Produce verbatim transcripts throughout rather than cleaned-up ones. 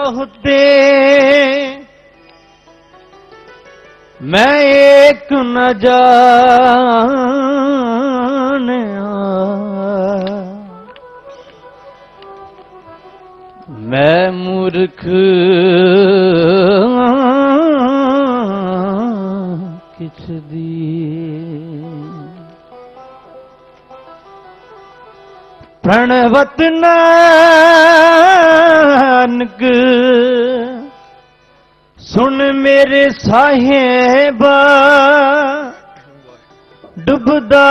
बहुते मैं एक न जाने मैं मूर्ख किछ दी प्रणवत नानक सुन मेरे साहेबा डुबदा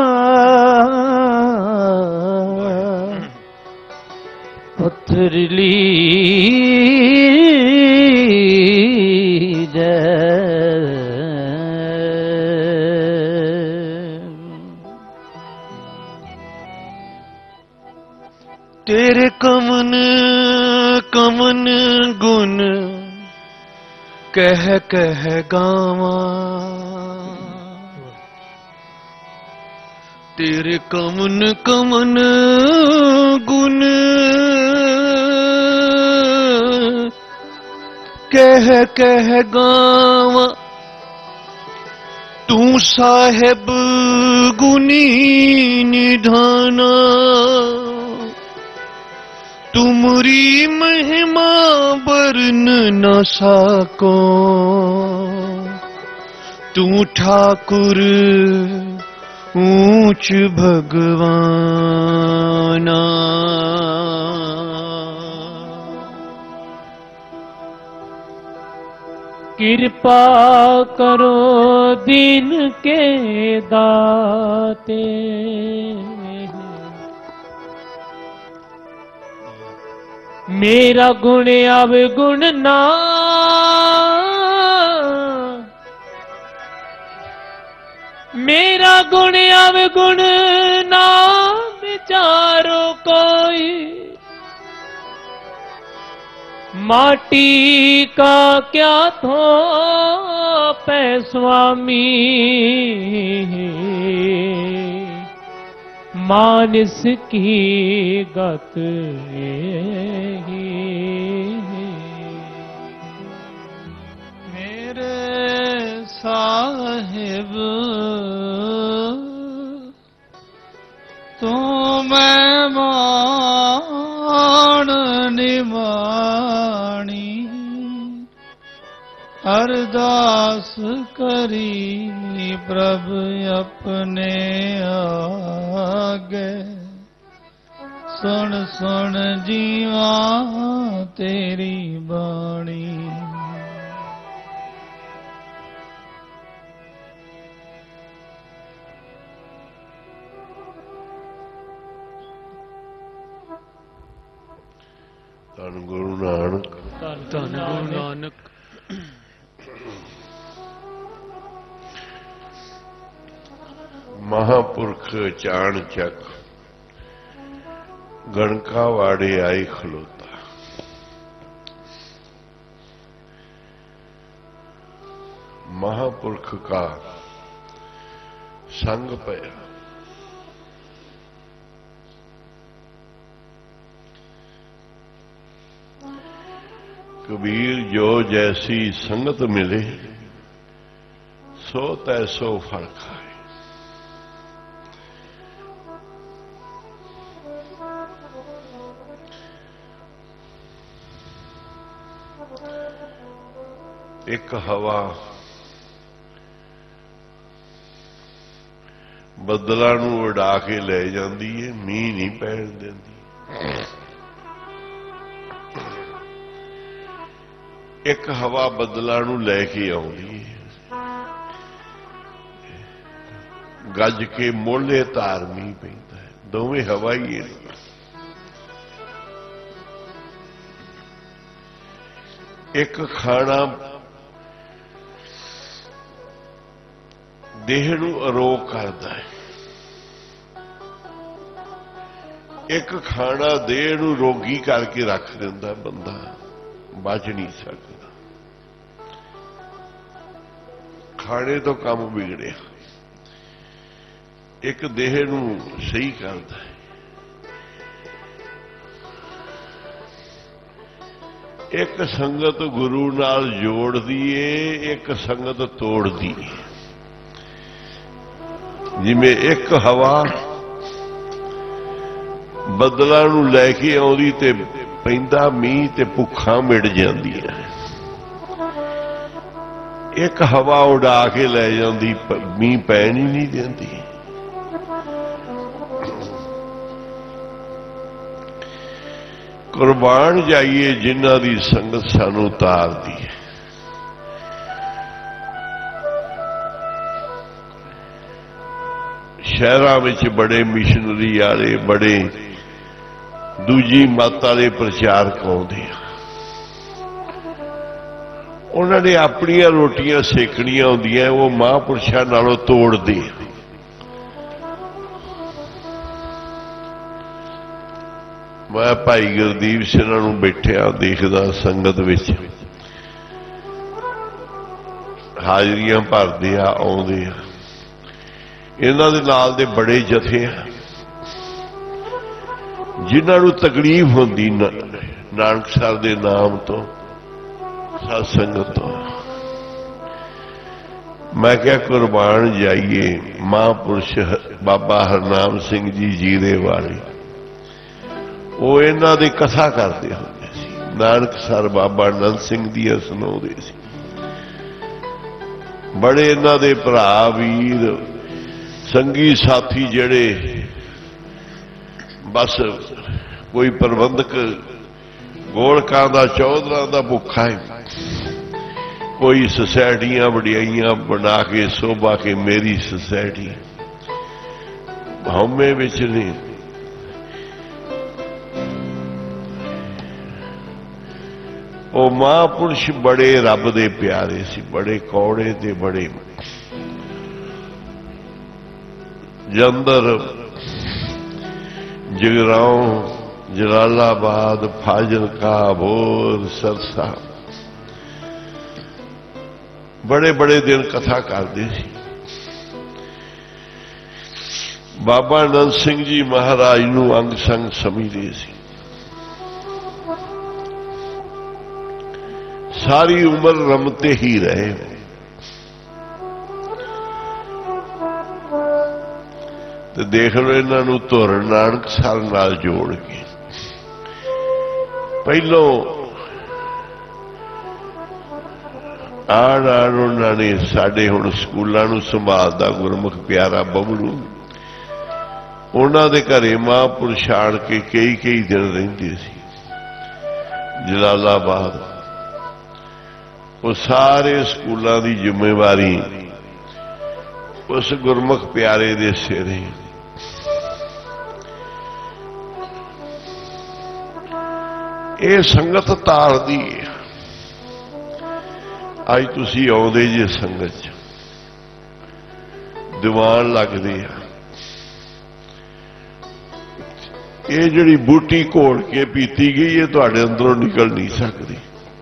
पत्थरली तेरे कमन कमन गुण कह कह गावा तेरे कमन कमन गुण कह कह गावा तू साहेब गुनी निधाना तुमरी महिमा बरन न साको तू ठाकुर ऊंच भगवाना कृपा करो दीन के दाते मेरा गुण अवगुण ना मेरा गुण अवगुण ना विचारो कोई माटी का क्या थो पै स्वामी मानस की गत मेरे साहिब तू मैं मान निमानी अरदास करी प्रभु अपने आगे सुन सुन जीवा तेरी बाणी धन गुरु नानक धन गुरु नानक महापुरख चाणचक गणका वाड़े आई खलोता महापुरख का संग पया कबीर जो जैसी संगत मिले सो तैसो फल खाए एक हवा बदलों नूं उड़ा के ले जाती है मीह नहीं पैण देंदी एक हवा बदलों नूं लैके आउंदी है गज के मोले तार मीह पैंदा है दोवें हवा ही है एक खाना देह नूं अरोग करता है एक खाना देह नूं रोगी करके रख दिंदा बंदा बच नहीं सकता खाने तो काम बिगड़िया एक देह नूं सही करता है एक संगत गुरु नाल जोड़दी है, एक संगत तोड़दी है। जिवें एक हवा बदलां नूं लैके आउंदी ते पैंदा मींह ते भुੱਖਾਂ मिट जांदी है, एक हवा उड़ा के लै जांदी मींह पैण ही नहीं देंदी। कुर्बान जाइए जिन्हां दी संगत सानू तारदी है। शहरां विच बड़े मिशनरी वाले, बड़े दूजी मत वाले प्रचारक आउंदे आ। उन्हां ने अपनियां रोटियां सेकणियां हुंदियां, वो महापुरुषां नालों तोड़दे। मैं भाई गुरदीप सिंह नूं बैठिया देखदा संगत विच, हाजरियां भरदे आ, आउंदे आ। इन्हां दे नाल दे बड़े जथे आ जिन्हां नूं तकलीफ हुंदी नानकसर दे नाम तो, सत्संगत तो। मैं क्या कुर्बान जाइए, महापुरुष बाबा हरनाम सिंह जी जीरे वाले, वो इन्हां दी कथा करते होंदे सी। नानकसर बाबा नंद सिंह दी सुणाउंदे सी। बड़े इन्हां दे भरा वीर संगी साथी जड़े बस कोई प्रबंधक गोलकां दा चौधरां दा भुखा है, कोई सोसाइटियां वडियाइयां बना के शोभा के मेरी सोसाइटी हौमे विच नहीं। वो महापुरुष बड़े रब दे प्यारे सी, बड़े कौड़े ते बड़े जंदर, जगराओं, जलालाबाद, फाजिलका, भोर, सरसा बड़े बड़े दिन कथा करते सी। बाबा नंद सिंह जी महाराज नूं अंग संग समझते सी। सारी उम्र रमते ही रहे। तो देख लो इन्हों धुर नानकसर नाल जोड़ के पहलों आण आण उन्होंने साडे हुण स्कूलों नूं संभालदा गुरमुख प्यारा बबलू, उन्होंने घरे महापुरुष आण के कई कई दिन रहिंदे सी जलालाबाद। वो सारे स्कूलों की जिम्मेवारी उस गुरमुख प्यारे दे सिर। ये संगत तारदी है। अज तुसी आउंदे जे संगत च दीवान लगदे आ। ये जिहड़ी बूटी घोल के पीती गई ये तुहाडे अंदरों निकल नहीं सकती।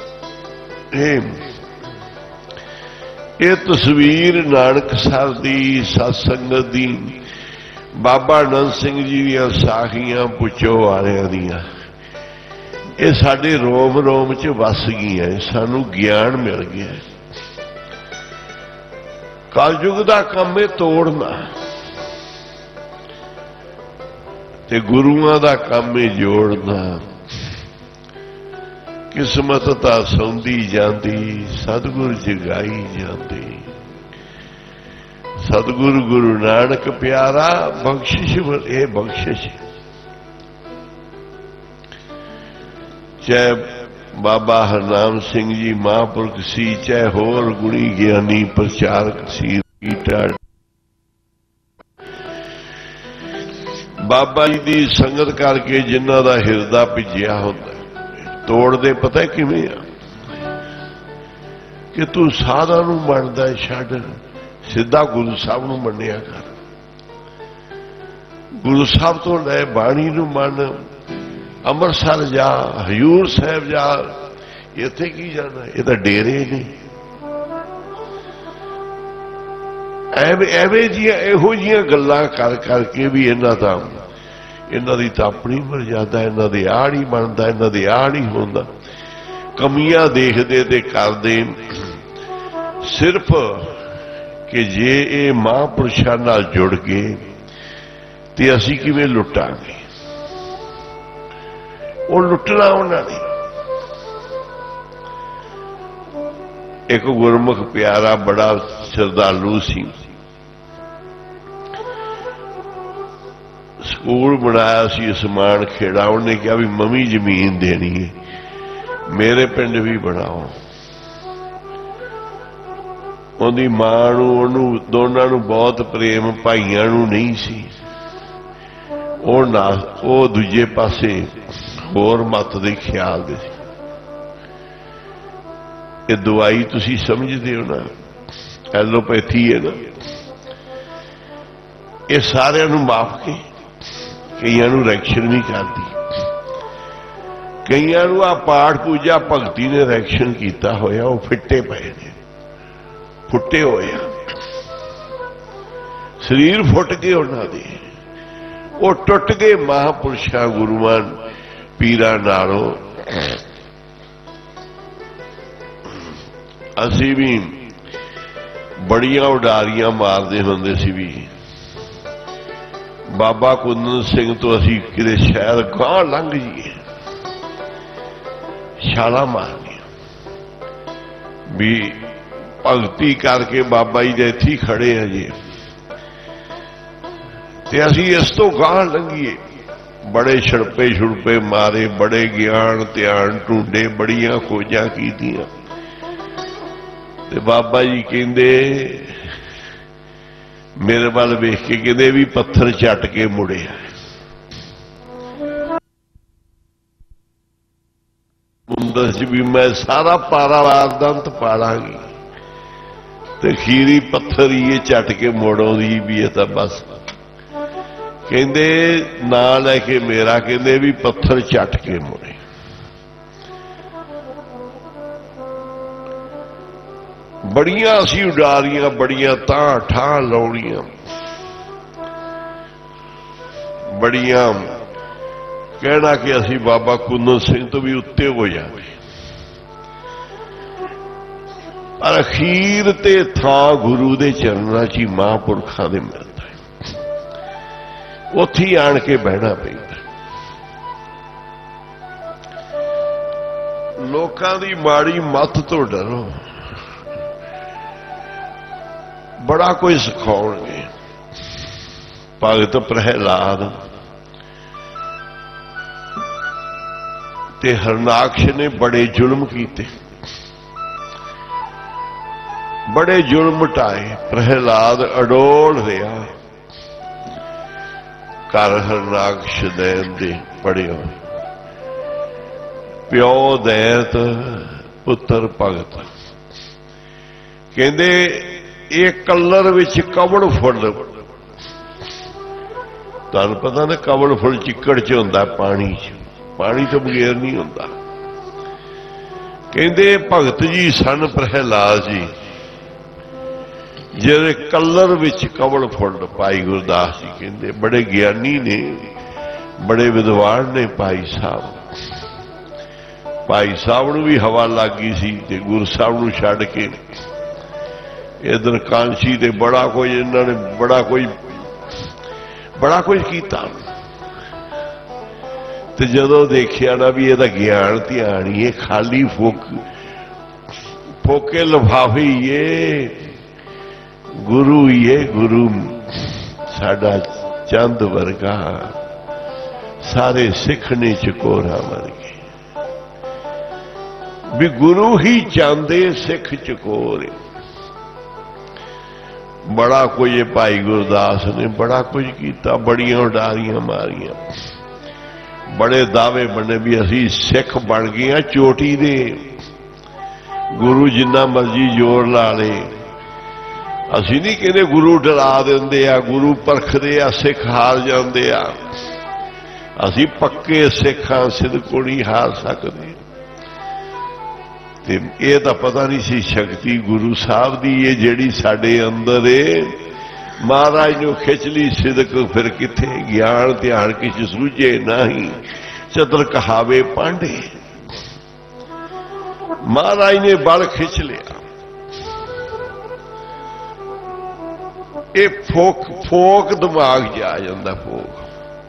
ये तस्वीर नानकसर दी सत्संगत दी, बाबा नंद सिंह जी दियां साखियां पुछो वालियां दियां, ये साडे रोम रोम च वस गईयां, सानू ज्ञान मिल गया। कलयुग दा काम है तोड़ना ते गुरुआं दा काम है जोड़ना। किस्मत ता सौंदी जाती, सतगुर जगाई जाती। सतगुरु गुरु नानक प्यारा बख्शिश ये बख्शिश। चाहे बाबा हरनाम सिंह जी महापुरख सी, चाहे होर गुणी ज्ञानी प्रचारक सी, बाबा जी की संगत करके जिन्हां दा हिरदा भिजिया होंदा तोड़ते पता किवें आ कि तू साधा नूं मनदा छड्ड, सीधा गुरु साहब नूं मन्निया कर। गुरु साहब तो लै बाणी नूं मन, अमृतसर जा, हजूर साहब जा, इत्थे की जाना, ये तो डेरे ने। एवें एवें जियां इहो जियां गल्लां कर करके भी इन्हां दा इन्हां दी तां अपनी मर्यादा, इन्हां दे आड़ ही बनदा, इन्हां दे आड़ ही होंदा। कमियां देखते ते करते सिर्फ कि जे ये महापुरुषां नाल जुड़ गए तो असी किवें लुटांगे। वो लुटना उन्होंने एक गुरमुख प्यारा बड़ा श्रद्धालु सी, स्कूल बनाया सी समान खेड़ा, उन्हें कहा भी मम्मी जमीन देनी है, मेरे पिंड भी बनाओ। उनकी मां नूं दोनों नूं बहुत प्रेम, भाइयों नूं नहीं सी। वो ना वो दूजे पासे होर मत दे ख्याल दे। ये दवाई तुसी समझते हो ना, एलोपैथी है ना, ये सारिਆਂ ਨੂੰ माफ के कईयां ਨੂੰ रिएक्शन नहीं करती। कईयां ਨੂੰ आ पाठ पूजा भगती ने रिएक्शन किया होया, वो फिट्टे पे ने, फुट्टे होए, शरीर फुट गए उन्होंने, वो टुट गए महापुरुषां गुरुआं पीरां नालों। असी भी बड़ियां उडारियां मारते होंदे सी भी। बाबा कुंदन सिंह तो असी किते शहर गांह लंघ जाइए छाला मारनी भी भगती करके बाबा जी दे इत्थे खड़े हैं जी, ते असी इस तो गांह लंघीए। बड़े छड़पे छुड़पे मारे, बड़े ज्ञान ध्यान ढूंढे, बड़ियां खोजां कीतियां। ते बाबा जी कहंदे मेरे वाल वेख के कहंदे भी पत्थर झट के मुड़े। मुंदस भी मैं सारा पारा वारदंत पालांगी, ते खीरी पत्थर ये झट के मोड़ों दी भी है। तो बस कहंदे ना लैके मेरा, कहंदे भी पत्थर झट के मुड़े। बड़ियां असी उडारियां, बड़ियां तां ठां लाउणियां, बड़ियां कहना कि असी बाबा कुंदन सिंह तो भी उत्ते हो जाए, पर अखीर ते थां गुरु दे चरनां च ही महापुरखां दे मिलदा है। उत्थे आण के बहना पैंदा। लोकां दी माड़ी मत तो डरो, बड़ा कोई सिखाउणगे। भगत प्रहलाद ते हरनाक्ष ने बड़े जुल्म कीते, बड़े जुल्म ढाए। प्रहलाद अडोल रहा, घर हरनाक्ष दैन दे पढ़ियो। प्यो दैत पुत्र भगत। कहंदे ये कलर विच कवड़ फुल, तुहानूं पता ना कवड़ फुल चिक्कड़ च हुंदा, पानी च, पानी तो बगैर नहीं हुंदा। कहंदे भगत जी सन प्रहलाद जी जिहड़े कलर विच कवड़ फुल। भाई गुरदास जी कहंदे बड़े ज्ञानी ने, बड़े विद्वान ने भाई साहब। भाई साहब नूं भी हवा लग गई सी ते गुरु साहब नूं छड्ड के इधर कांसी ते बड़ा कोई इन्होंने बड़ा कोई बड़ा कुछ किया। ते जदों देखिया ना भी यदा ज्ञान ध्यान ही है, खाली फुक फोके लिफाफे ही है, गुरु ही है। गुरु साडा चंद वर्गा, सारे सिख ने चकोरा वर्गे। भी गुरु ही चांदे सिख चकोरे। बड़ा कोई भाई गुरदास ने बड़ा कुछ किया, बड़ियां उडारियां मारियां, बड़े दावे बने भी असी सिख बन गए चोटी दे। गुरु जिन्ना मर्जी जोर ला ले, असी नहीं कहते गुरु डरा देंदे आ, गुरु परखदे आ, सिख हार जांदे आ। असी पक्के सिख हां, सिद्ध नहीं हार सकते। ये तो पता नहीं सी शक्ति गुरु साहब दी ये जेड़ी साडे अंदर है। महाराज ने खिच ली सिदक, फिर किथे ज्ञान ध्यान किस सूझे नहीं, चतर कहावे पांडे। महाराज ने बल खिंच लिया। ये फोक फोक दिमाग च आ जाता। फोक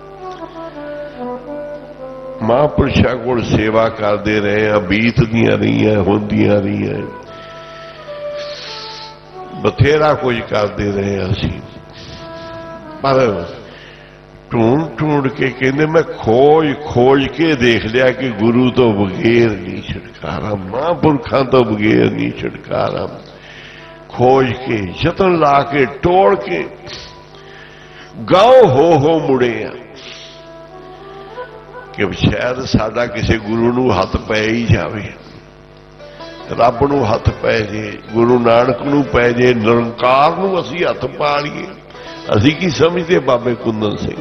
महापुरुषों को सेवा करते रहे, बीतदियां रही, होंदियां रही, बथेरा कुछ करते रहे असी, पर ढूंढ ढूंढ के कहते मैं खोज खोज के देख लिया कि गुरु तो बगैर नहीं छुटकारा, महापुरखों तो बगैर नहीं छुटकारा। खोज के जतन ला के टोड़ के गांव हो हो मुड़े आ कि शायद साडा किसी गुरु नूं हथ पै ही जावे, रब नूं हथ पै जे, गुरु नानक नूं पै जे, निरंकार नूं असीं हथ पा लईए। असीं की समझते बाबे कुंदन सिंह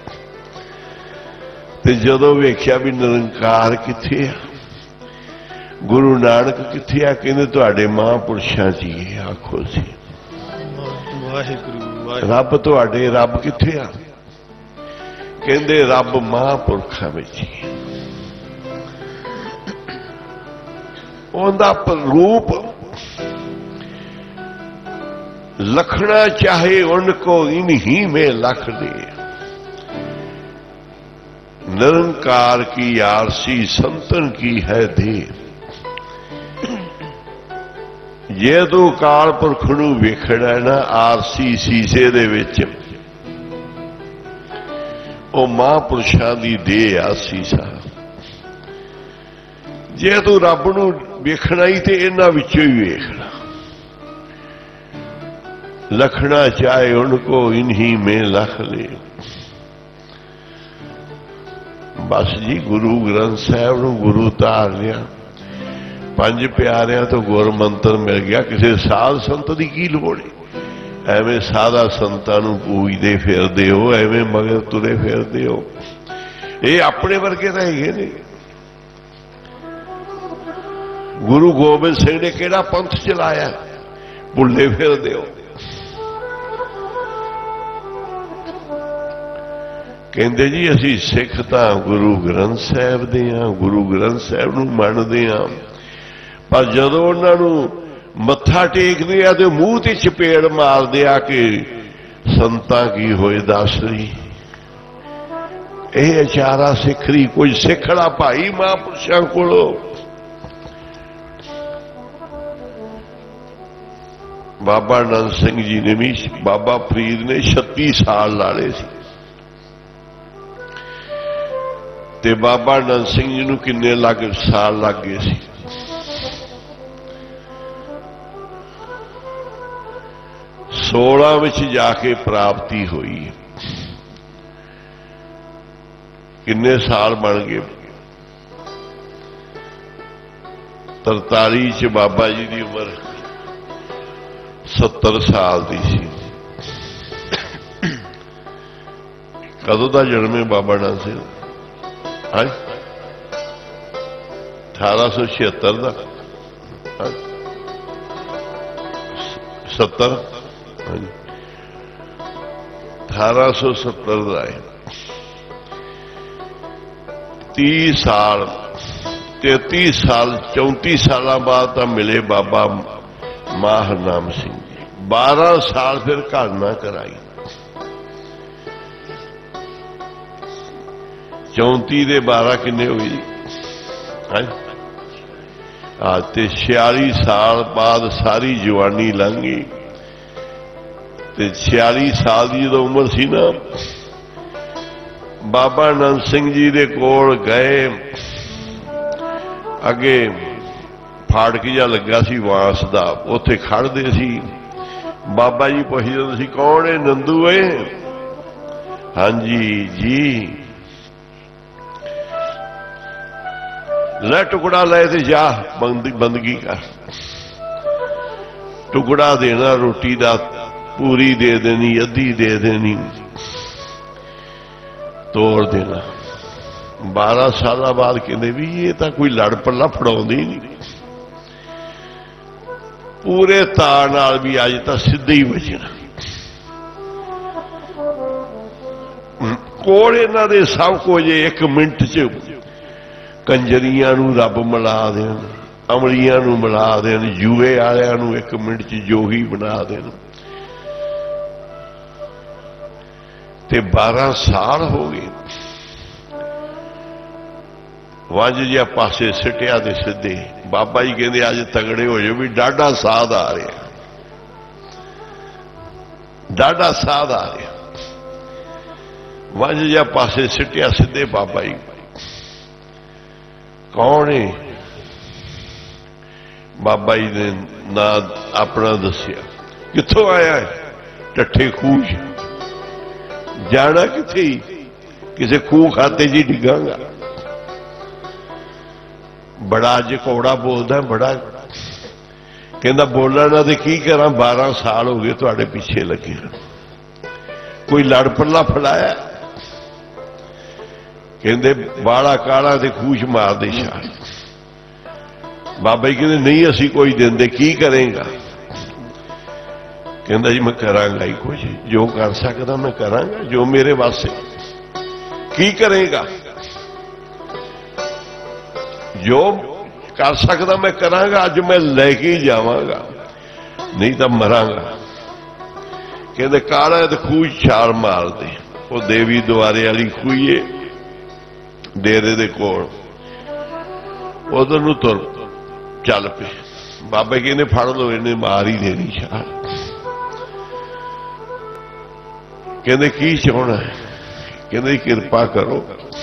ते जदों वेख्या भी निरंकार कित्थे आ, गुरु नानक कित्थे आ, कहंदे तुहाडे महापुरुषां च ही आखो सी। रब तुहाडे रब कित्थे आ, कहंदे रब महापुरखां विच ही। उहदा रूप लखना चाहे उनको इन्हीं में लख दे, निरंकार की आरसी संतन की है दे। जे तू काल पुरख नूं वेखना ना आरसी शीशे दे विच, ओ महापुरुषां दी देह आ शीशा। जे तू रब नूं वेखना ही ते इन्हां विचों ही वेखना। लखना चाहे उनको इन्हीं में लख ले। बस जी गुरु ग्रंथ साहब नूं गुरु धार लिया, पंज प्यारियां तो गुर मंत्र मिल गया, किसी साध संत की की लोड़ है। एवें साधा संतां नूं पूजदे फिरदे हो, एवें मगर तुरे फिरदे हो, ये अपने वर्गे रह गए ने। गुरु गोबिंद सिंह ने केड़ा पंथ चलाया, भुल्ले फिरदे हो। कहते जी असी सिख तां गुरु ग्रंथ साहब दे हां, गुरु ग्रंथ साहब नूं मनदे हां, पर जदों उन्हां नूं मत्था टेकदे आ ते मूँह ते चपेड़ मारदे आ कि संतां की होए दस रही। यह अचारा सिख रही, कुछ सिखड़ा भाई महापुरुषों कोलों। बाबा नंद सिंह जी ने भी, बाबा फरीद ने छत्ती साल लाले सी, ते बाबा नंद सिंह जी नूं किन्ने लग साल लग गए सी। सोलह विच जाके प्राप्ति हुई। किन्ने साल बन गए? तरताली च बाबा जी की उम्र सत्तर साल की सी। कदों का जन्म है बाबा नंद सिंह? हाँ, अठारह सौ छिहत्तर का, सत्तर, अठारह सौ सत्तर का है। तीस साल, तैतीस साल, चौंतीस साल बाद तो मिले बाबा माहर नाम सिंह जी। बारह साल फिर घर ना कराई। चौंती दे बारह किन्ने हो गई? आज ते छियाली साल बाद सारी जवानी लंघ गई। ते छियाली साल की जो उम्र सी ना, बाबा नंद सिंह जी दे कोल गए। अगे फाड़क जा लगा सी वांस दा, उत्थे खड़दे सी। बाबा जी पुछदे सी कौन है? नंदू है? हाँ जी जी। ले टुकड़ा ले ते जा बंद, बंदगी कर। टुकड़ा देना रोटी दा, पूरी दे देनी, अद्धी दे देनी, तोड़ देना। बारह साल बाद कहते भी ये तो कोई लड़ पल्ला फड़ाउंदी नहीं। पूरे तार नाल भी अज तो सीधे ही बचना। कोल इन्हां दे सब कुछ एक मिनट च कंजरियां नूं रब मिला देन, अमलियां नूं मिला देन, जुए वालियां नूं एक मिनट च जोगी बना देन। ते बारह साल हो गए। वंज जिहा पासे सिटिया दे सीधे बाबा जी कहते अज तगड़े हो जाओ भी डाढ़ा साध आ रहा, डाढ़ा साध आ रहा। वंज जिहा पासे सिटिया सीधे बाबा जी। कौन है? बाबा जी ने ना अपना दसिया। कित्थों आया है? टट्ठे खूह। जाना किथे? किसी खूह खाते जी डिगांगा। बड़ा अज कौड़ा बोलता, बड़ा कहता बोलना ना तो की करा, बारह साल हो गए तुहाडे पीछे लगे। कोई लड़ पल्ला फड़ाया? कहते बाला काला तो खूह च मार दे शाह। बाबा जी कहते नहीं असी कोई देंदे, की करेगा? कहता जी मैं करांगा ही कुछ, जो कर सकता मैं करांगा, जो मेरे वास्ते। की करेगा? जो कर सकता मैं करांगा, अज मैं लैके ही जावांगा, नहीं तो मरांगा। कहते काला तो खूह छाल मार दे। वो देवी द्वारे वाली खूह है डेरे दे कोल, उधर नूं तुर चल पे। बाबा कहने फड़ लो, इन्हें मार ही देनी छाल। कहते की चाहना है? कहते कृपा करो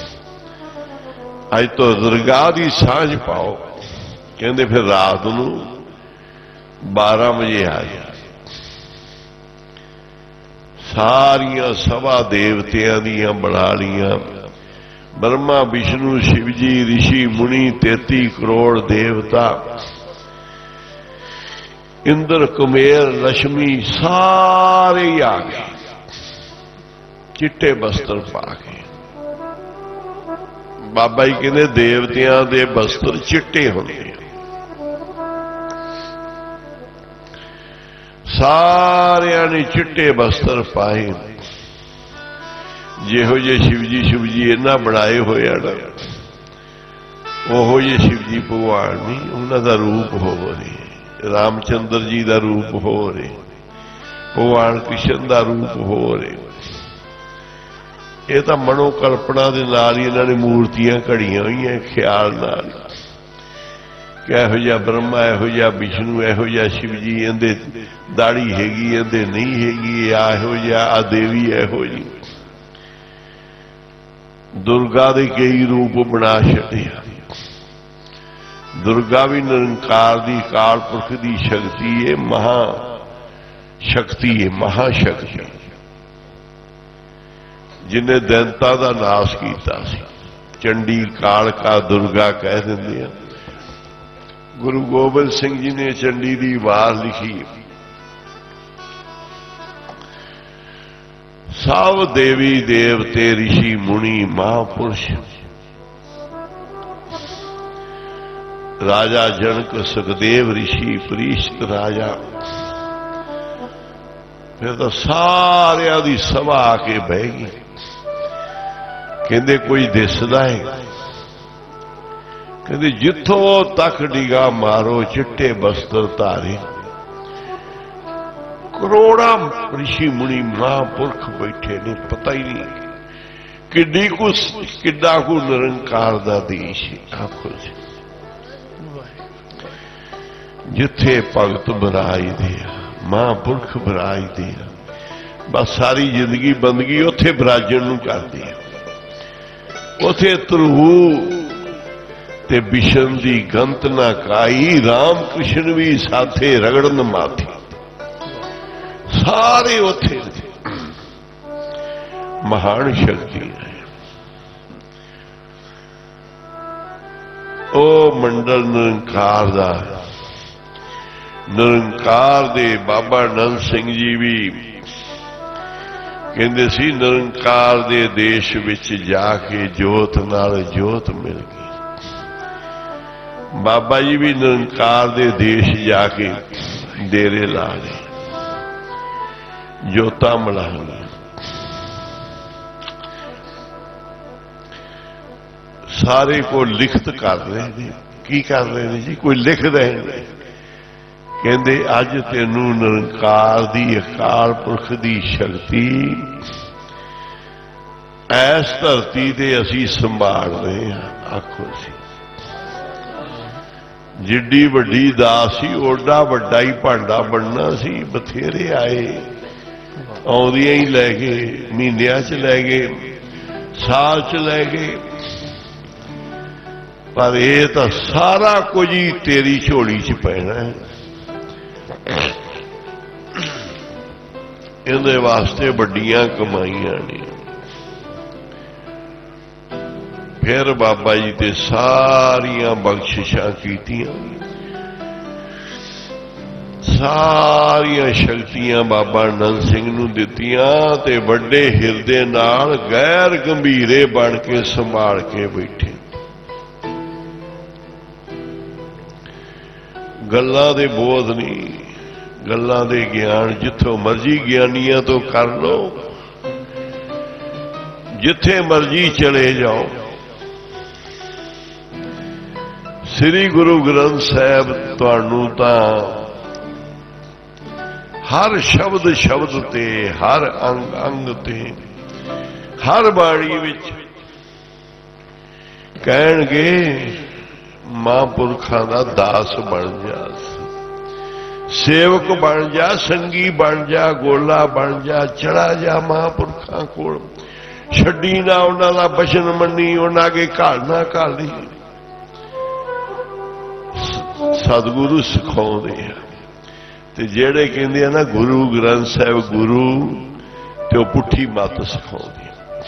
अज तो दरगाह की सांझ पाओ। कहते फिर रात नूं बारह बजे आ जा। सारिया सभा देवतियां दियां बना लियां, ब्रह्मा विष्णु शिवजी ऋषि मुनि तेती करोड़ देवता, इंद्र कुमेर लक्ष्मी सारे ही आ गए चिट्टे बस्तर पा के। बाबा जी कहते देवतियां दे बस्तर चिट्टे होंदे, सारियां ने चिट्टे बस्तर पाए। जिहो जे शिवजी शिवजी इन्ना बनाए होए ना, ओहो जे शिवजी भगवान नहीं, उन्हां दा रूप हो रहे। रामचंद्र जी का रूप हो रहे, भगवान कृष्ण का रूप हो रहे। ये तो मनोकल्पना के नाल ही इन्होंने मूर्तियां घड़ियां हुई हैं ख्याल नाल कि इहो जिहा ब्रह्मा, इहो जिहा विष्णु, इहो जिहा शिवजी, इहदे दाढ़ी हैगी, इहदे नहीं हैगी, आ इहो जिहा, आ देवी इहो जी। दुर्गा के कई रूप बना छड़े। दुर्गा भी निरंकार की काल पुरख की शक्ति है, महा शक्ति है, महाशक्ति, जिन्हें दैंता का नाश किया। चंडी कालका दुर्गा कह देंगे। गुरु गोबिंद सिंह जी ने चंडी की वार लिखी। सब देवी देवते ऋषि मुनि महापुरुष, राजा जनक सुखदेव ऋषि परीक्षित राजा, फिर तो सारिया दी सभा आके बह गई। कहते कोई दिसदा है? कहते जिथों तक निगाह मारो चिट्टे बस्तर धारे, करोड़ा ऋषि मुनि महापुरख बैठे ने। पता ही नहीं किड्डी को किड्डा को निरंकार दा देश आखो जिथे भगत बराई दिया, महापुरख बराई दिया। बस सारी जिंदगी बंदगी उथे बराजन नूं करदी है। उथे ध्रुव ते बिशन दी गंत ना काई, राम कृष्ण भी साथे रगड़न माथे। सारे उथे महान शक्ति है। ओ मंडल निरंकार दा, निरंकार दे बाबा नंद सिंह जी भी कहते सी निरंकार दे देश विच जाके जोत नाल जोत मिल गई। बाबा जी भी निरंकार दे देश जाके डेरे ला गए, जोता मिला गई। सारे को लिखत कर रहे हैं की कर रहे हैं जी? कोई लिख रहे हैं, कहते अज तेनू निरंकार दी अकाल पुरख दी शक्ति ऐस धरती ते असी संभाल रहे हैं। आखो सी जिड्डी वड्डी दास सी ओडा वड्डा ही भांडा बनना सी। बथेरे आए, आउंदियां ही लै गए, महीनियां च लै गए, साल च लै गए, पर यह तो सारा कुछ ही तेरी झोली च पैना है। इहदे वास्ते वड्डियां कमाइयां ने। फिर बाबा जी ते सारियां बख्शिशां कीतियां, सारियां शक्तियां बाबा नंद सिंह नूं दित्तियां ते वड्डे हिरदे नाल गैर गंभीरे बन के संभाल के बैठे। गल्लां दे बोध नहीं, गल्लां दे ज्ञान जिथों मर्जी ज्ञानियां तो कर लो, जिथे मर्जी चले जाओ। श्री गुरु ग्रंथ साहब तुहानू तां हर शब्द शब्द ते, हर अंग अंग ते, हर बाणी विच कहणगे महापुरखां दा दास बन जा, सेवक बन जा, संगी बन जा, गोला बन जा, चढ़ा जा महापुरखां कोल, छड्डी ना उन्हां दा बचन मन्नी, उन्हां अगे घाल ना घाली। सतगुरु सिखाउंदे आ ते जेड़े कहंदे आ ना गुरु ग्रंथ साहब गुरु, ते वो पुठी मत सिखाउंदे,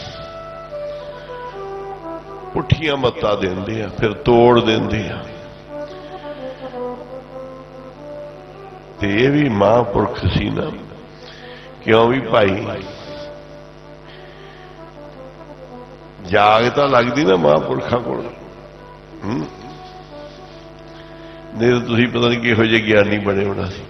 पुठियां मत्तां देंदे आ, फिर तोड़ देंदे आ। ते ये भी महापुरख सी ना, क्यों भी भाई जाग तो लगती ना महापुरखों को, नहीं तो तुसीं पता नहीं किहो जिहे ज्ञानी बने होना सी।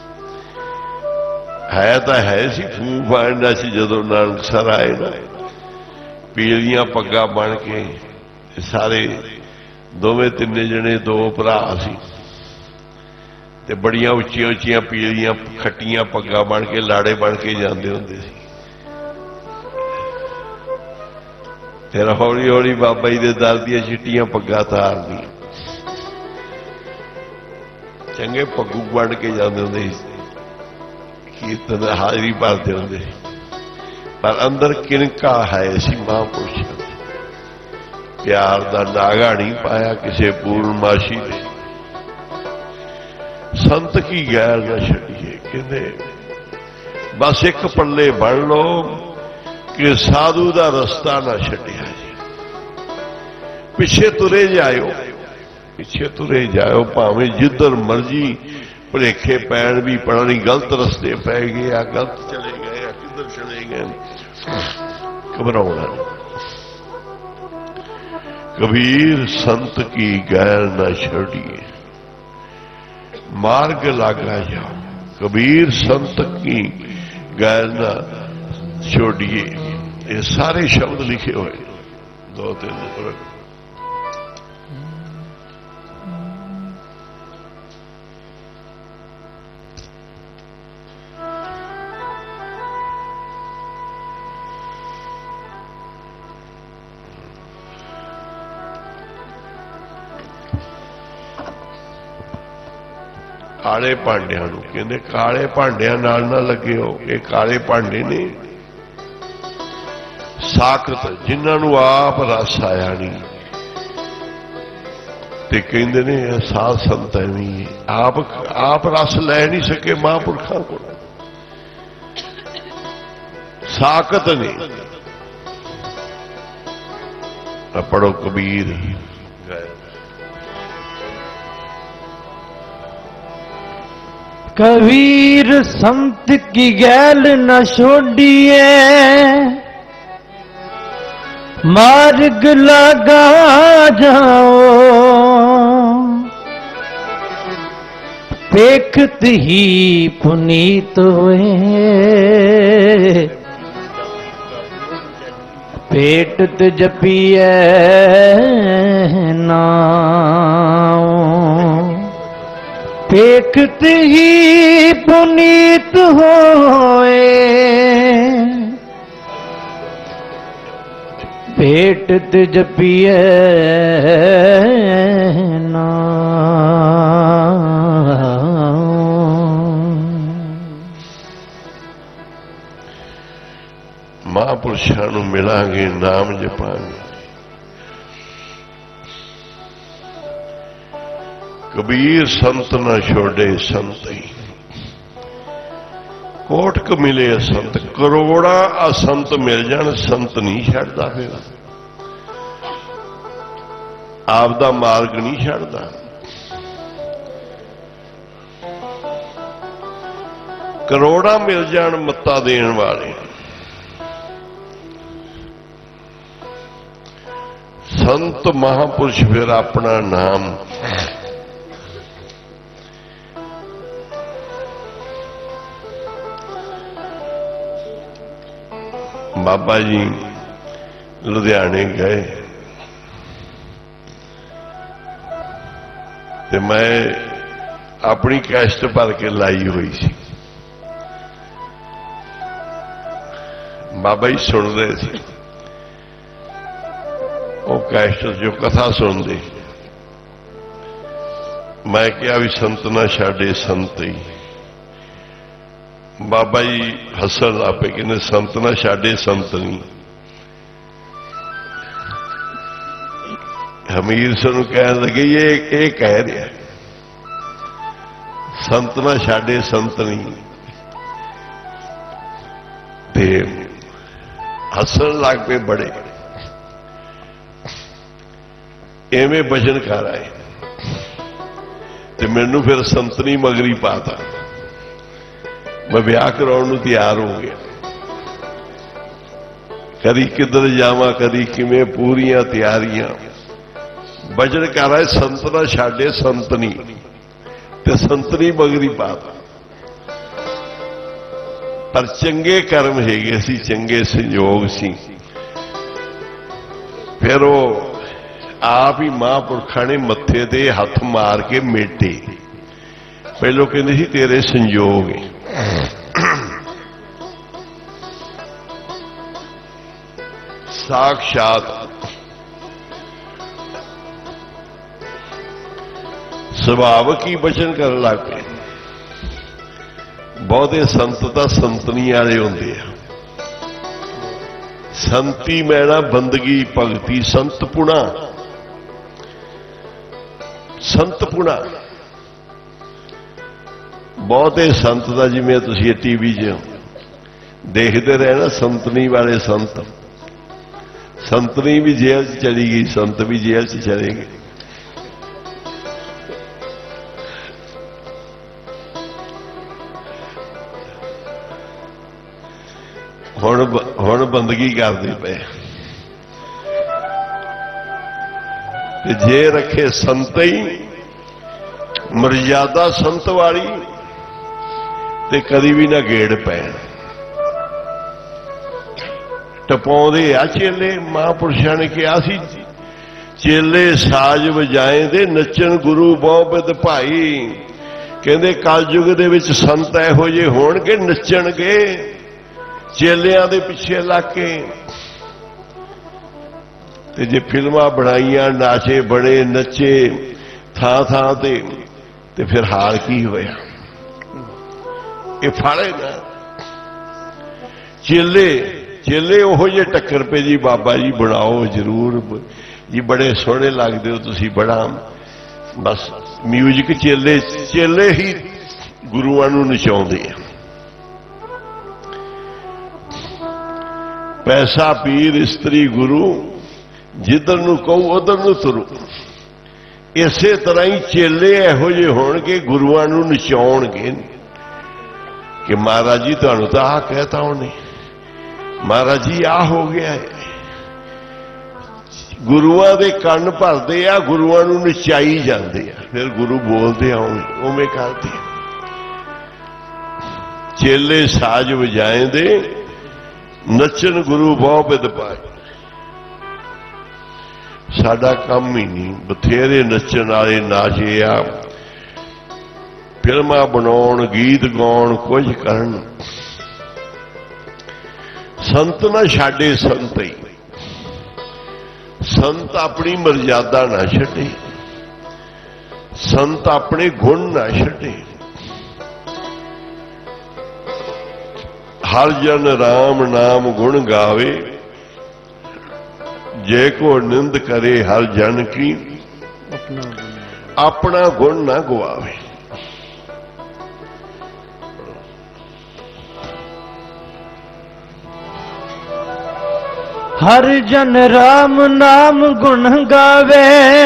है तो है सी फूह पाणदा सी जदों नानकसर आए ना, पीलियां पग्गां बन के सारे दोवें तिन्ने जने दो भरा सी ते बड़ियां उच्चियां उच्चियां पीलियां खट्टियां पग्गां बन के लाड़े बन के जाते होंदे सी। फिर हौली हौली बाबा जी दे दर दियां चिट्टियां पग्गां तार दी, चंगे पग्गू बन के जाते होंदे सी, कीर्तन हाजरी भरते होंदे सी, पर अंदर किनका है सी महापुरुषां दे। प्यार दा नागा नहीं पाया किसी पूर्णमाशी ने। संत की गैर न छड़िए, कहते बस एक पल्ले बन लो कि साधु दा रस्ता ना छड़िया जी। पिछे तुरे जाओ, पिछे तुरे जाओ, भावें जिधर मर्जी भुलेखे पैण भी, पता नहीं गलत रस्ते पै गए या गलत चले गए या किधर चले गए, घबराना नहीं। कबीर संत की गैर न छड़िए, मार्ग लागा जाओ। कबीर संत की गैर न छोड़िए, ये सारे शब्द लिखे हुए दो तीन। काले भांडिया कहते काले भांडिया नाल ना लगे हो, ये काले भांडे ने साकत जिन्होंने आप रस आया नहीं, ते कहते ने साध संत एवं आप आप रस लै नहीं सके महापुरखों को, साकत ने। पढ़ो कबीर कबीर संत की गैल न छोड़िए, मार्ग लगा जाओ। देखत ही पुनीत होए, भेट ते जपिए नाम देखत ही पुनीत होए भेट ते जपिए महापुरुषों नूं मिलांगे नाम जपांगे। कबीर संत न छोड़े संत ही कोटक मिले असंत करोड़ा असंत मिल जान संत नहीं छड्डदा फिर आपदा मार्ग नहीं छड्डदा। करोड़ा मिल जान मत्ता देण वाले संत महापुरुष फिर अपना नाम बाबा जी लुधियाने गए ते मैं अपनी कैस्ट भर के लाई हुई सी। बाबा जी सुन रहे थे वो कैस्ट जो कथा सुनते मैं क्या भी संत ना छाड़े संत ही। बाबा जी हसन ला पे कहने संत ना छाड़े संत नहीं। हमीर सानू कह लगे ये ये कह रहा संत ना छाड़े संत नहीं ते हसन लग पे बड़े एवें भजन कर आए ते मैनू फिर संतनी मगरी पाता। मैं ब्याह कराने नूं तैयार हो गया कदी किधर जावां कदी किवें पूरियां तैयारियां भजन कर आए संत ना छाड़े संतनी ते संतनी मगरी पाता। पर चंगे कर्म हैगे सी चंगे संयोग सी फिर वो आप ही महापुरखा ने मत्थे ते हथ मार के मेटे। पहलों कहते सी तेरे संयोग साक्षात सुभावक ही वचन कर लग पे। बहुते संत तां संतनी वाले होंदे आ संती मैना बंदगी भगती संत पुणा संत पुणा बहुते संत का जिवें तुसीं टीवी च देखते रहे ना संतनी वाले संत संतनी भी जेल च चली गई संत भी जेल च चले गए। हुण हुण बंदगी करते पे जे रखे संत ही मर्यादा संत वाली ते कदी भी ना गेड़ पैन टपाउंदे आ चेले। महापुरुषों ने कहा सी चेले साज वजाए दे नचन गुरु बहुबिद भाई। कहते कलयुग दे विच संत इहो जे होणगे नचणगे चेलियां दे पिछे लग के ते जे फिल्मां बनाईयां नाचे बड़े नचे थां थां ते ते फिर हाल की होया ये फाड़े ना चेले चेले ओहो जे टक्कर पे जी बाबा जी बनाओ जरूर जी बड़े सोहने लगदे हो तुसीं बड़ा बस म्यूजिक चेले चेले ही गुरुआं नूं नचाउंदे आ। पैसा पीर इस्त्री गुरु जिधर नूं कहूं उधर नूं तुरू। इसे तरह ही चेले इहो जे होणगे गुरुआं नूं नचाउणगे कि महाराज जी तुहानूं तां आह कहता उन्हें महाराज जी आ हो गया है। गुरुआं दे कन्न भरदे आ गुरुआं नूं नचाई जांदे आ फिर गुरु बोलदे आ उवें करदे। चेले साज वजाएंदे नचन गुरु बहुबिद पाए। साडा काम ही नहीं। बथेरे नच्चण वाले नाचे आ, फिल्मां बनाउण, गीत गाउण, कुछ करन, संत ना छाड़े संत ही। संत अपनी मर्यादा ना छड्डे, संत अपने गुण ना छड्डे। हर जन राम नाम गुण गावे, जे को निंद करे हर जन की, अपना गुण ना गवावे। हर जन राम नाम गुण गावे,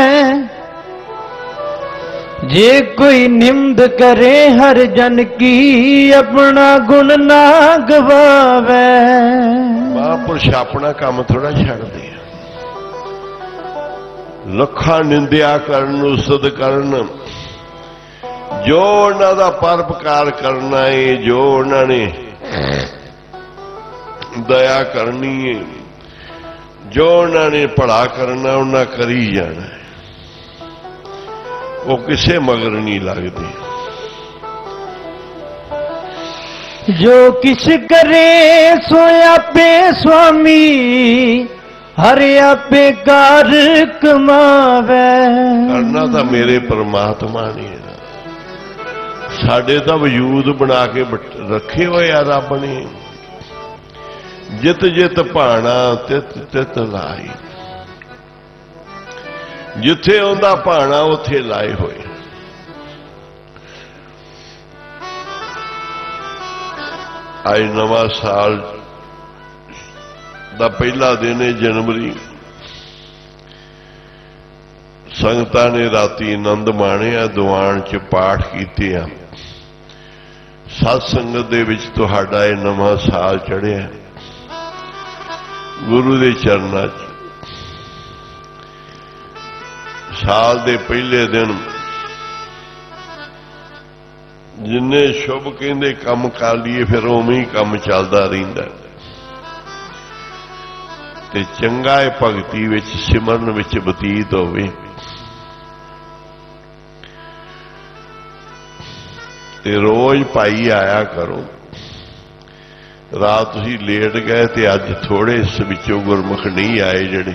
जे कोई निंद करे हर जन की, अपना गुण ना गवावे। महापुरुष अपना काम थोड़ा छड़ दे, लखा निंदिया करन, उसद करन, जो उन्हां दा परोपकार करना है, जो उन्होंने दया करनी है, जो उन्होंने भला करना उन्हें करी जाना है। वो किसे मगर नहीं लगती। जो किस करे सो आपे स्वामी, हर आपे कार कमावे। करना तो मेरे परमात्मा ने है, साडे तो वजूद बना के रखे हुए आ रब ने। जित जित भाना तित तित लाई, जिथे आंदा भाना उथे लाए हुए। आज नवा साल दा पहला दिन है, जनवरी। संगतां ने राती आनंद माणिया, दीवान च पाठ कीते आ। सत संगत दे विच तुहाडा ये नवा साल चढ़िया गुरु दे चरनां च। साल दे पहले दिन जिन्ने शुभ कहंदे काम कर लिए, फिर उवें ही काम चलदा रहिंदा ते चंगा है भगती विच सिमरन विच बतीत होवे। ते रोज भाई आया करो। रात तुसीं लेट गए ते अज थोड़े विचों गुरमुख नहीं आए जिहड़े,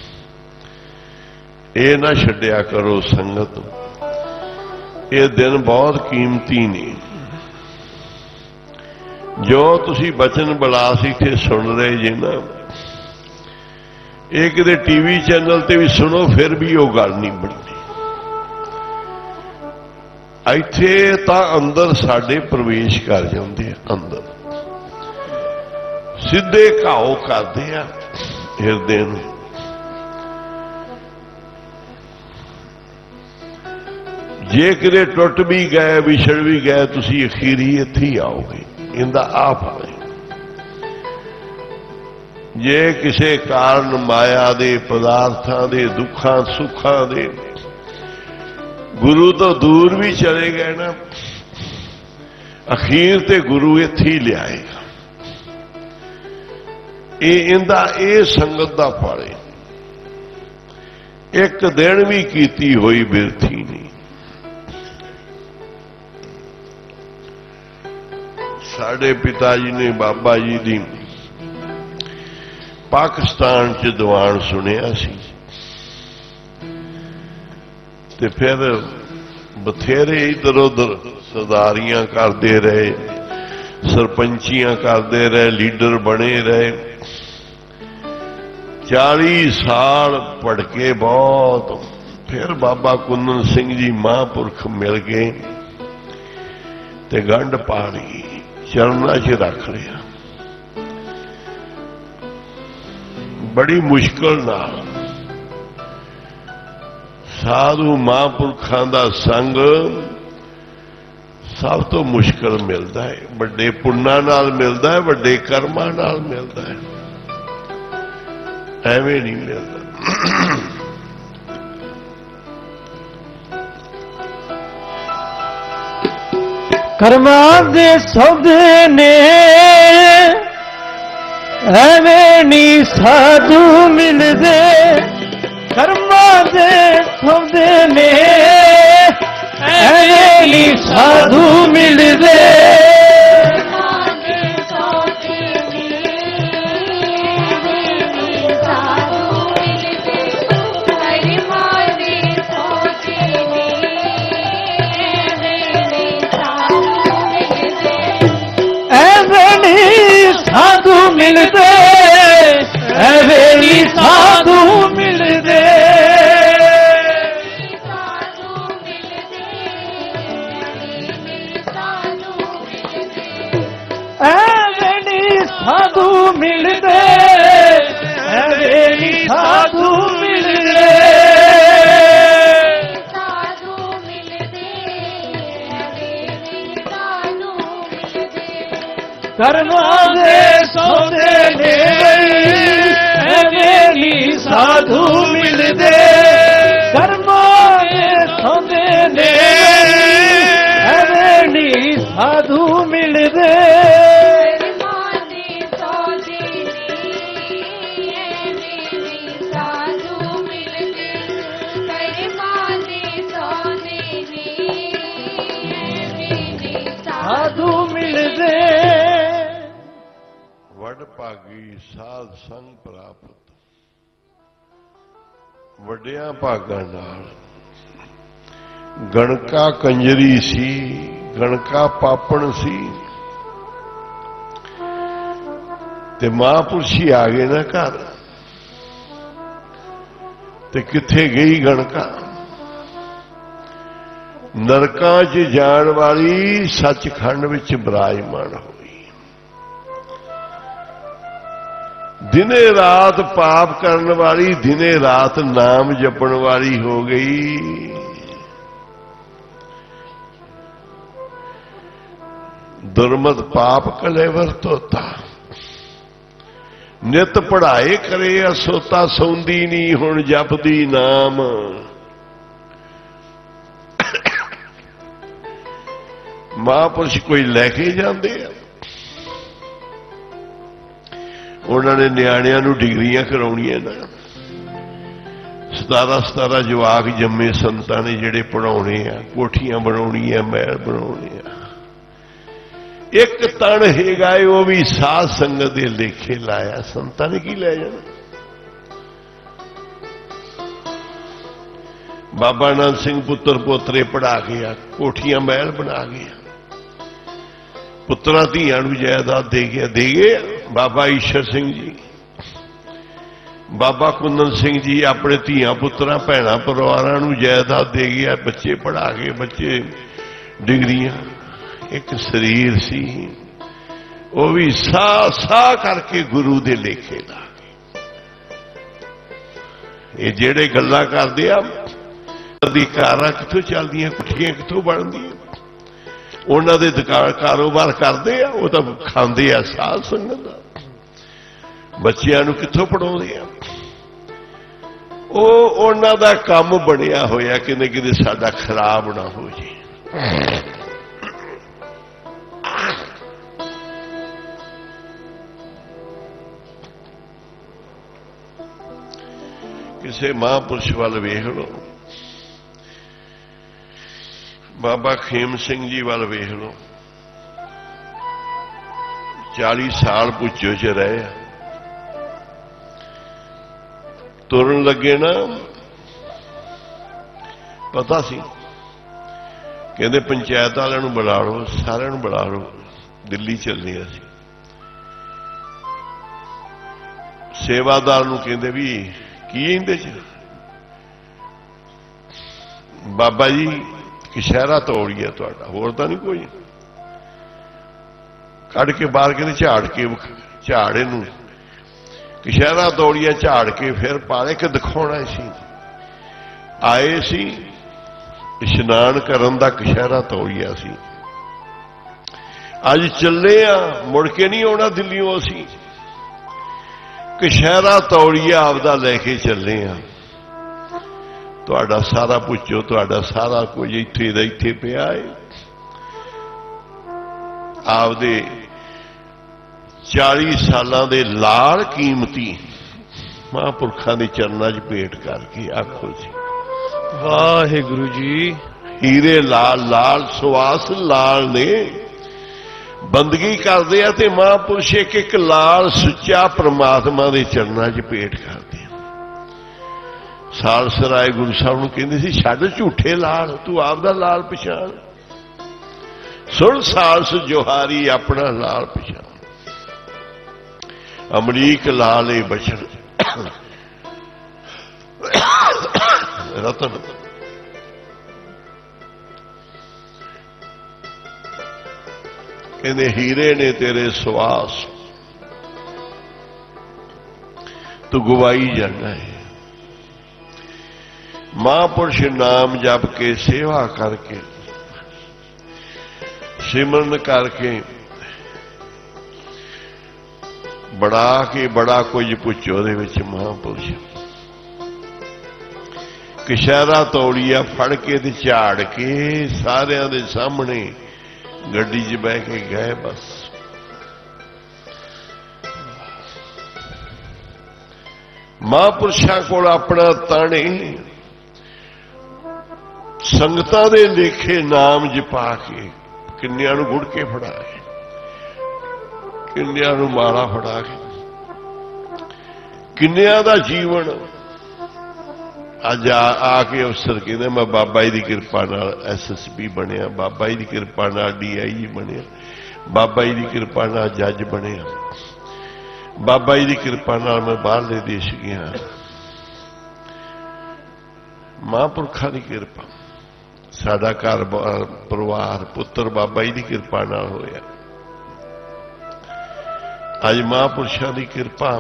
ये ना छड्डिया करो संगत। ये दिन बहुत कीमती ने। जो तुसीं बचन बिलास इत्थे सुन रहे जे ना, ये किते टीवी चैनल ते भी सुनो फिर भी वो गल नहीं बनती। इत्थे तां अंदर साडे प्रवेश कर जांदे आ, अंदर सीधे घाव करते हैं हिरदे नूं। जे किते टुट भी गए, विछड़ भी गए, तुसीं अखीरी इत्थे ही आओगे। इहदा आप है जे किसी कारण माया दे, पदार्थां दे, दुखां सुखां दे गुरु तो दूर भी चले गए ना, अखीर ते गुरु इत्थे ही लियाएगा। इंदा ये संगत दा फल है। एक दिन भी कीती हुई बिरथी नहीं। साडे पिता जी ने बाबा जी दी पाकिस्तान च दीवान सुनिया सी ते फिर बथेरे इधर उधर सरदारियां करते रहे, सरपंचियां करते रहे, लीडर बने रहे। चाली साल पढ़के बहुत, फिर बाबा कुंदन सिंह जी महापुरख मिल गए ते गंढ पा ली, चरना च रख लिया। बड़ी मुश्किल नाल साधु महापुरखों का संग सब तो मुश्किल मिलता है। बड़े पुन्ना नाल मिलता है, बड़े कर्मां नाल मिलता है, एवें नहीं मिलता। कर्मा दे सौदे ने एवें नहीं साधु मिलदे, ਕਰਮਾਂ ਦੇ ਸੌਦੇ ਨੇ ਐਵੇਂ ਨੀ ਸਾਧੂ ਮਿਲਦੇ ਸਾਧੂ ਮਿਲਦੇ ਐਵੇਂ ਨੀ ਸਾਧੂ ਮਿਲਦੇ ਐਵੇਂ ਨੀ ਸਾਧੂ ਮਿਲਦੇ ਐਵੇਂ ਨੀ ਸਾਧੂ ਮਿਲਦੇ ਕਰਮਾਂ ਦੇ ਸੌਦੇ ਨੇ ਐਵੇਂ ਨੀ ਸਾਧੂ ਮਿਲਦੇ ਕਰਮਾਂ ਦੇ ਸੌਦੇ ਨੇ ਐਵੇਂ ਨੀ ਸਾਧੂ ਮਿਲਦੇ ਸਾਧੂ ਮਿਲਦੇ ਵਡ ਭਾਗੀ ਸਾਧ ਸੰਗ ਪ੍ਰਾਪਤ ਵੱਡਿਆਂ ਭਾਗਾਂ ਨਾਲ ਗਣਕਾ ਕੰਜਰੀ ਸੀ ਗਣਕਾ ਪਾਪਣ ਸੀ ਤੇ ਮਹਾਂਪੁਰਸ਼ੀ ਆ ਗਏ ਨਾ ਘਰ ਤੇ ਕਿੱਥੇ ਗਈ ਗਣਕਾ ਨਰਕਾਂ 'ਚ ਜਾਣ ਵਾਲੀ ਸੱਚਖੰਡ ਵਿੱਚ ਬਿਰਾਜਮਾਨ ਹੋਈ ਦਿਨੇ ਰਾਤ ਪਾਪ ਕਰਨ ਵਾਲੀ ਦਿਨੇ ਰਾਤ ਨਾਮ ਜਪਣ ਵਾਲੀ ਹੋ ਗਈ ਦੁਰਮਤ ਪਾਪ ਕਲੇਵਰ ਤੋਤਾ ਨਿਤ ਪੜਾਏ ਕਰੇ ਅਸੋਤਾ ਸੌਂਦੀ ਨਹੀਂ ਹੁਣ ਜਪਦੀ ਨਾਮ ਮਹਾਂਪੁਰਸ਼ ਕੋਈ ਲੈ ਕੇ ਜਾਂਦੇ ਆ ਉਹਨਾਂ ਨੇ ਨਿਆਣਿਆਂ ਨੂੰ ਡਿਗਰੀਆਂ ਕਰਾਉਣੀਆਂ ਨਾ ਸਤਾਰਾਂ ਸਤਾਰਾਂ ਜਵਾਕ ਜੰਮੇ ਸੰਤਾਂ ਨੇ ਜਿਹੜੇ ਪੜਾਉਣੇ ਆ ਕੋਠੀਆਂ ਬਣਾਉਣੀਆਂ ਮਹਿਲ ਬਣਾਉਣੇ ਆ ਇੱਕ ਤਣ ਹੈਗਾ ਉਹ ਵੀ ਸਾਧ ਸੰਗਤ ਦੇ ਲੇਖੇ ਲਾਇਆ ਸੰਤਾਂ ਨੇ ਕੀ ਲੈ ਜਾਣਾ ਬਾਬਾ ਨਾਨਕ ਸਿੰਘ ਪੁੱਤਰ ਪੋਤਰੇ ਪੜਾ ਗਿਆ ਕੋਠੀਆਂ ਮਹਿਲ ਬਣਾ ਗਿਆ ਪੁੱਤਰਾਂ ਧੀਆਂ ਨੂੰ ਜਾਇਦਾਦ ਦੇ ਗਿਆ ਦੇ ਗਏ ਬਾਬਾ ਈਸ਼ਰ ਸਿੰਘ ਜੀ ਬਾਬਾ ਕੁੰਦਨ ਸਿੰਘ ਜੀ ਆਪਣੇ ਧੀਆਂ ਪੁੱਤਰਾਂ ਭੈਣਾਂ ਪਰਿਵਾਰਾਂ ਨੂੰ ਜਾਇਦਾਦ ਦੇ ਗਿਆ ਬੱਚੇ ਪੜਾ ਕੇ ਬੱਚੇ ਡਿਗਰੀਆਂ ਇੱਕ ਸਰੀਰ ਸੀ ਉਹ ਵੀ ਸਾਹ ਸਾਹ ਕਰਕੇ ਗੁਰੂ ਦੇ ਲੇਖੇ ਲਾ ਇਹ ਜਿਹੜੇ ਗੱਲਾਂ ਕਰਦੇ ਆ ਅਧਿਕਾਰਾਂ ਕਿੱਥੋਂ ਚੱਲਦੀਆਂ ਕੁੱਠੀਆਂ ਕਿੱਥੋਂ ਬਣਦੀਆਂ ਉਹਨਾਂ ਦੇ ਕਾਰੋਬਾਰ ਕਰਦੇ ਆ ਉਹ ਤਾਂ ਖਾਂਦੇ ਆ ਸਾਧ ਸੰਗਤ ਦਾ ਬੱਚਿਆਂ ਨੂੰ ਕਿੱਥੋਂ ਪੜਾਉਂਦੇ ਆ ਉਹ ਉਹਨਾਂ ਦਾ ਕੰਮ ਬਣਿਆ ਹੋਇਆ ਕਿਤੇ ਕਿਤੇ ਸਾਡਾ ਖਰਾਬ ਨਾ ਹੋ ਜੇ ਕਿਸੇ ਮਹਾਂਪੁਰਸ਼ ਵੱਲ ਵੇਖ ਲਓ ਬਾਬਾ ਖੇਮ ਸਿੰਘ ਜੀ ਵੱਲ ਵੇਖ ਲਓ ਚਾਲੀ ਸਾਲ ਪੁੱਛੋ ਚ ਰਹੇ ਤੁਰਨ ਲੱਗੇ ਨਾ ਪਤਾ ਸੀ ਕਹਿੰਦੇ ਪੰਚਾਇਤ ਵਾਲਿਆਂ ਨੂੰ ਬੁਲਾ ਲਓ ਸਾਰਿਆਂ ਨੂੰ ਬੁਲਾ ਲਓ ਦਿੱਲੀ ਚੱਲਦੇ ਅਸੀਂ ਸੇਵਾਦਾਰ ਨੂੰ ਕਹਿੰਦੇ ਵੀ ਕੀ ਇਹਦੇ ਚ ਬਾਬਾ ਜੀ ਕਸ਼ਹਿਰਾ ਤੋੜੀਆ ਤੁਹਾਡਾ ਹੋਰ ਤਾਂ ਨਹੀਂ ਕੋਈ ਕੱਢ ਕੇ ਬਾਹਰ ਕਹਿੰਦੇ ਝਾੜ ਕੇ ਝਾੜ ਇਹਨੂੰ ਕਸ਼ਹਿਰਾ ਤੋੜੀਆ ਝਾੜ ਕੇ ਫਿਰ ਪਾਲੇ ਕਿ ਦਿਖਾਉਣਾ ਸੀ ਆਏ ਸੀ ਇਸ਼ਨਾਨ ਕਰਨ ਦਾ ਕਸ਼ਹਿਰਾ ਤੋੜੀਆ ਸੀ ਅੱਜ ਚੱਲੇ ਆ ਮੁੜ ਕੇ ਨਹੀਂ ਆਉਣਾ ਦਿੱਲੀੋਂ ਅਸੀਂ ਕਸ਼ਹਿਰਾ ਤੌਲੀਆ ਆਪਦਾ ਲੈ ਕੇ ਚੱਲੇ ਆ ਤੁਹਾਡਾ ਸਾਰਾ ਪੁੱਛੋ ਤੁਹਾਡਾ ਸਾਰਾ ਕੁਝ ਇੱਥੇ ਦਾ ਇੱਥੇ ਪਿਆ ਹੈ ਆਪਦੇ ਚਾਲੀ ਸਾਲਾਂ ਦੇ ਲਾਲ ਕੀਮਤੀ महापुरखों के चरणों च भेंट करके आखो जी वाहिगुरु जी। हीरे लाल लाल सुवास लाल ने बंदगी करते हैं तो महापुरुष एक एक लाल सुच्चा परमात्मा के चरणों च भेंट करते हैं। साल सराय गुरु साहब नूं कहंदे सी छड्ड झूठे लाल, तू आपदा लाल पछाण, सुन सालस जोहारी अपना लाल पछाण। अमरीक लाल ए बचन रतन कहंदे हीरे ने तेरे सुवास, तू गवाई जाना है। महापुरुष नाम जप के सेवा करके सिमरन करके बड़ा के बड़ा कुछ पुछो दे विच महापुरुष कशहरा तौलिया फड़ के ते झाड़ के सारियां दे सामने गड्डी च बह के गए। बस महापुरुषां कोल अपना ताने संगतां दे लेखे नाम जपा के किन्नियां नूं गुड़ के फड़ा के किन्नियां नूं माला फड़ा के किन्नियां दा जीवन अज आके अफसर कहते मैं बाबा जी की कृपा नाल एस एस पी बनया, बाबा जी की कृपा नाल डी आई जी बनया, बाबा जी की कृपा नाल जज बनया, बाबा जी की कृपा नाल मैं बाहरले देश गया। महापुरखों की कृपा, साडा घर परिवार पुत्र बाबा जी की कृपा नाल होया। अज महापुरुषों की कृपा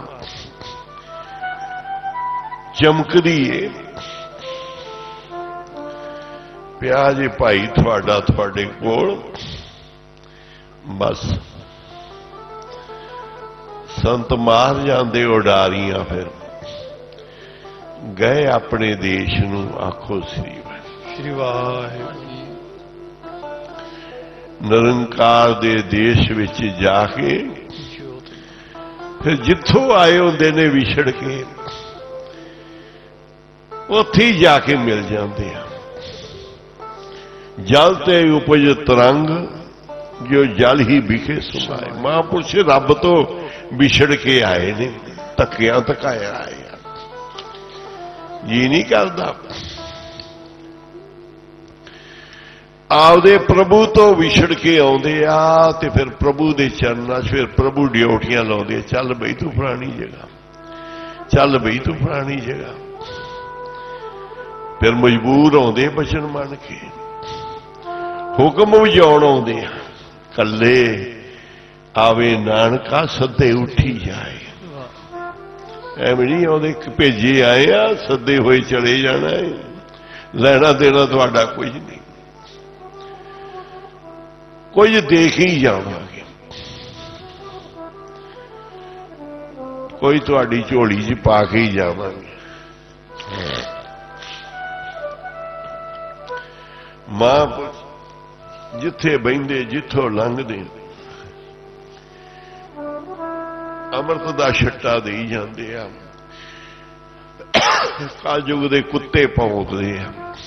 चमकदी है। पिया जी भाई थोड़ा थोड़े कोल बस संत मार जाते उडारियां, फिर गए अपने देश नूं आखो श्री श्री वाहिगुरू। निरंकार दे देश विच जाके फिर जिथों आए होंदे ने विछड़ के उत्थे ही जाके मिल जाते हैं। जल ते उपज तरंग जो जल ही बिखे सुनाए। महापुरुष रब तो विछड़ के आए ने, धक्कियां धकाया आए, जी नहीं करता आपदे प्रभु तो विछड़ के आउंदे आ ते फिर प्रभु दे चरनां च फिर प्रभु ड्यूटियां लाउंदे। चल बई तू फलानी जगह, चल बई तू फलानी जगह। फिर मजबूर आउंदे बचन मन के, हुक्म वजाउण आउंदे आ। कल्ले आवे नानका सदे उठी जाए, एवं नहीं आउंदे भेजे आए आ सदे होए चले जाना है, लेना देना तुहाडा कुछ नहीं, कुछ देख ही जावांगे, कोई तुहाडी झोली च पा के ही जावांगे। महापुरुष जिथे बहिंदे जिथों लंघदे अमृत दा छट्टा देई जांदे आ। कलयुग दे कुत्ते भौंकदे आ,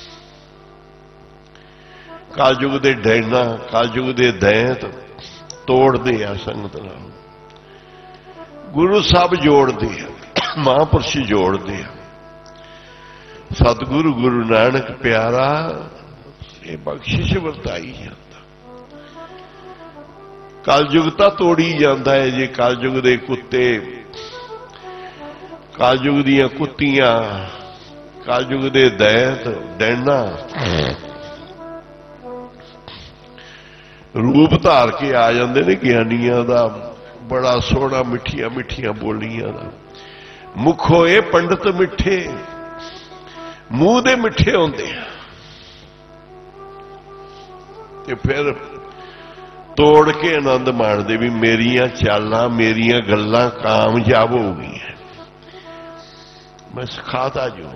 कलयुग दे डैना कलयुग दे दैंत तोड़दे आ संगत नाल। गुरु साहब जोड़दे आ, महापुरुष जोड़दे आ। सतगुरु गुरु नानक प्यारा ये बख्शिश वरताई जाता। कलयुग तां तोड़ी जाता है जे कलयुग दे कुत्ते, कलयुग दीयां कुत्तियां, कलयुग दे दैत डैना रूप धार के आ जाते ने ज्ञानियां दा। बड़ा सोहना मिठिया मिठिया बोलियां दा। मुखो ये पंडित मिठे, मूँह दे मिठे होंदे आ ते फिर तोड़ के आनंद माणदे भी मेरियां चालां मेरियां गल्लां कामयाब हो गई। मैं सिखाता जो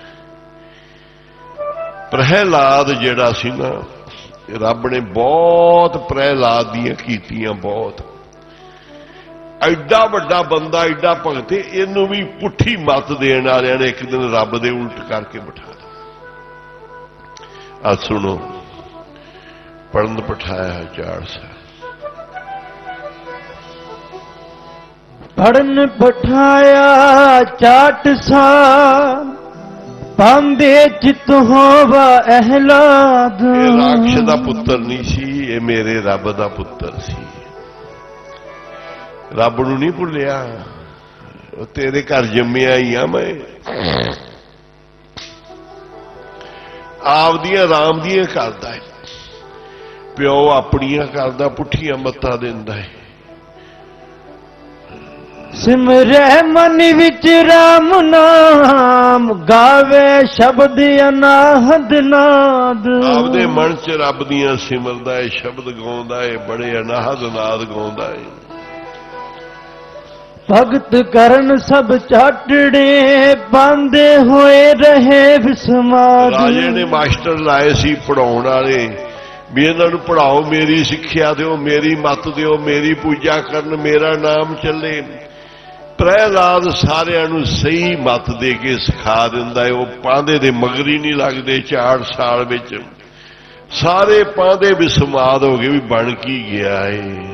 प्रहलाद जिहड़ा सी ना, रब ने बहुत प्रहलाद दियां कीतियां बहुत। ਐਡਾ ਵੱਡਾ ਬੰਦਾ, ਐਡਾ ਭਗਤ, ਇਹਨੂੰ ਵੀ ਪੁੱਠੀ ਮੱਤ ਦੇਣ ਵਾਲਿਆਂ ਨੇ ਇੱਕ ਦਿਨ ਰੱਬ ਦੇ ਉਲਟ ਕਰਕੇ ਬਿਠਾ ਦਿੱਤਾ। ਆ ਸੁਣੋ, ਪੜਨ ਬਿਠਾਇਆ ਚਾਰ ਸਾਲ, ਪੜਨ ਬਿਠਾਇਆ ਚਾਟ ਸਾਲ, ਪਾਂਦੇ ਚਿਤ ਹੋਵਾ ਅਹਿਲਾਦ। ਇਹ ਰਾਖਸ਼ ਦਾ ਪੁੱਤਰ ਨਹੀਂ ਸੀ, ਇਹ ਮੇਰੇ ਰੱਬ ਦਾ ਪੁੱਤਰ ਸੀ। ਰੱਬ ਨੂੰ ਨਹੀਂ ਭੁੱਲਿਆ, ਉਹ ਤੇਰੇ ਘਰ ਜੰਮਿਆ ਹੀ ਆ ਮੈਂ। ਆਪਦੀਆਂ ਰਾਮ ਦੀਆਂ ਕਰਦਾ ਹੈ, ਪਿਓ ਆਪਣੀਆਂ ਕਰਦਾ, ਪੁੱਠੀਆਂ ਮੱਤਾਂ ਦਿੰਦਾ ਹੈ। ਸਿਮਰੈ ਮਨ ਵਿੱਚ ਰਾਮ ਨਾਮ, ਗਾਵੇ ਸ਼ਬਦ ਅਨਾਹਦ ਨਾਦ। ਆਪਦੇ ਮਨ ਚ ਰੱਬ ਦੀਆਂ ਸਿਮਰਦਾ ਹੈ, ਸ਼ਬਦ ਗਾਉਂਦਾ ਹੈ, ਬੜੇ ਅਨਾਹਦ ਨਾਦ ਗਾਉਂਦਾ ਹੈ। ਭਗਤ ਕਰਨ ਸਭ ਚਾਟੜੇ, ਪਾਂਦੇ ਹੋਏ ਰਹੇ ਵਿਸਮਾਦ। ਰਾਜੇ ਨੇ ਮਾਸਟਰ ਲਾਏ ਸੀ ਪੜਾਉਣ ਵਾਲੇ, ਵੀ ਇਹਨਾਂ ਨੂੰ ਪੜਾਓ, ਮੇਰੀ ਸਿੱਖਿਆ ਦਿਓ, ਮੇਰੀ ਮੱਤ ਦਿਓ, ਮੇਰੀ ਪੂਜਾ ਕਰਨ, ਮੇਰਾ ਨਾਮ ਚੱਲੇ। ਪ੍ਰਹਿਲਾਦ ਸਾਰਿਆਂ ਨੂੰ ਸਹੀ ਮੱਤ ਦੇ ਕੇ ਸਿਖਾ ਦਿੰਦਾ ਹੈ। ਉਹ ਪਾਂਦੇ ਦੇ ਮਗਰ ਹੀ ਨਹੀਂ ਲੱਗਦੇ। ਚਾਰ ਸਾਲ ਵਿੱਚ ਸਾਰੇ ਪਾਂਦੇ ਵਿਸਮਾਦ ਹੋ ਗਏ ਵੀ ਬਣ ਕੀ ਗਿਆ ਏ।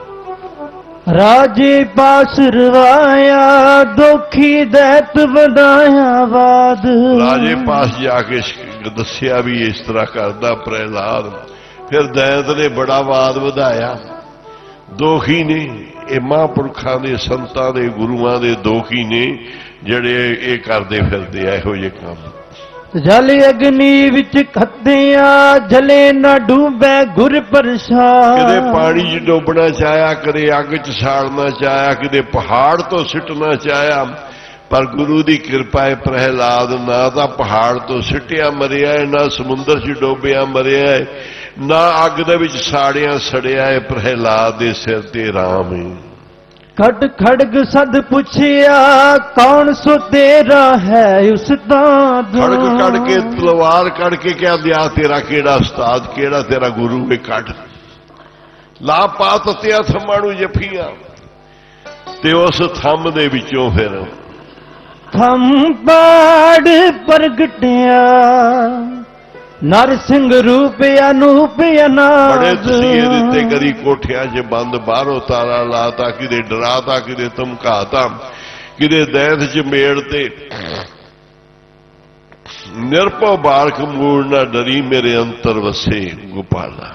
ਰਾਜੇ ਪਾਸ ਰਵਾਇਆ, ਦੋਖੀ ਦੈਤ ਵਧਾਇਆ ਵਾਦ। ਰਾਜੇ ਪਾਸ ਜਾ ਕੇ ਦੱਸਿਆ ਵੀ ਇਸ ਤਰ੍ਹਾਂ ਕਰਦਾ ਪ੍ਰਹਿਲਾਦ। ਫਿਰ ਦੈਤ ਨੇ ਬੜਾ ਵਾਦ ਵਧਾਇਆ। ਦੋਖੀ ਨੇ ਇਹ ਮਹਾਂਪੁਰਖਾਂ ਦੇ, ਸੰਤਾਂ ਦੇ, ਗੁਰੂਆਂ ਦੇ ਦੋਖੀ ਨੇ ਜਿਹੜੇ ਇਹ ਕਰਦੇ ਫਿਰਦੇ ਆ ਇਹੋ ਜਿਹੇ ਕੰਮ। ਜਲ ਅਗਨੀ ਵਿੱਚ ਖੱਤਿਆ, ਜਲੇ ਨਾ ਡੂਬੈ ਗੁਰ ਪ੍ਰਸਾਦ। ਕਿਤੇ ਪਾਣੀ 'ਚ ਡੋਬਣਾ ਚਾਹਿਆ, ਕਦੇ ਅੱਗ 'ਚ ਸਾੜਨਾ ਚਾਹਿਆ, ਕਿਤੇ ਪਹਾੜ ਤੋਂ ਸਿੱਟਣਾ ਚਾਹਿਆ, ਪਰ ਗੁਰੂ ਦੀ ਕਿਰਪਾ ਹੈ ਪ੍ਰਹਿਲਾਦ ਨਾ ਤਾਂ ਪਹਾੜ ਤੋਂ ਸਿੱਟਿਆ ਮਰਿਆ ਹੈ, ਨਾ ਸਮੁੰਦਰ 'ਚ ਡੋਬਿਆ ਮਰਿਆ ਹੈ, ਨਾ ਅੱਗ ਦੇ ਵਿੱਚ ਸਾੜਿਆ ਸੜਿਆ ਹੈ। ਪ੍ਰਹਿਲਾਦ ਦੇ ਸਿਰ ਤੇ ਰਾਮ ਹੈ। ਖੜ ਖੜਗ ਸਦ ਪੁੱਛਿਆ, ਕੌਣ ਸੋ ਤੇਰਾ ਹੈ ਉਸਤਾਦ। ਖੜਗ ਕੱਢ ਕੇ, ਤਲਵਾਰ ਕੱਢ ਕੇ ਕਿਹਾ, ਦਿਆ ਤੇਰਾ ਕਿਹੜਾ ਉਸਤਾਦ, ਕਿਹੜਾ ਤੇਰਾ ਗੁਰੂ ਹੈ, ਕੱਢ ਲਾ। ਪਾ ਤੱਤਿਆ ਥੰਮਾਂ ਨੂੰ ਜੱਫੀਆਂ, ਤੇ ਉਸ ਥੰਮ ਦੇ ਵਿੱਚੋਂ ਫਿਰ ਥੰਮ ਪਾੜ ਪ੍ਰਗਟਿਆ, ਨਰ ਸਿੰਘ ਰੂਪ ਅਨੂਪ ਅਨਾਦ। ਬੜੇ ਤਸੀਹੇ ਦਿੱਤੇ, ਕਦੀ ਕੋਠਿਆਂ 'ਚ ਬੰਦ, ਬਾਹਰੋਂ ਤਾਰਾ ਲਾਤਾ, ਕਿਤੇ ਡਰਾਤਾ, ਕਿਤੇ ਧਮਕਾਤਾ, ਕਿਤੇ ਦੈਂਤ 'ਚ ਮੇੜ ਤੇ। ਨਿਰਭਉ ਬਾਲਕ ਮੂੜ ਨਾ ਡਰੀ, ਮੇਰੇ ਅੰਤਰ ਵਸੇ ਗੋਪਾਲਾ।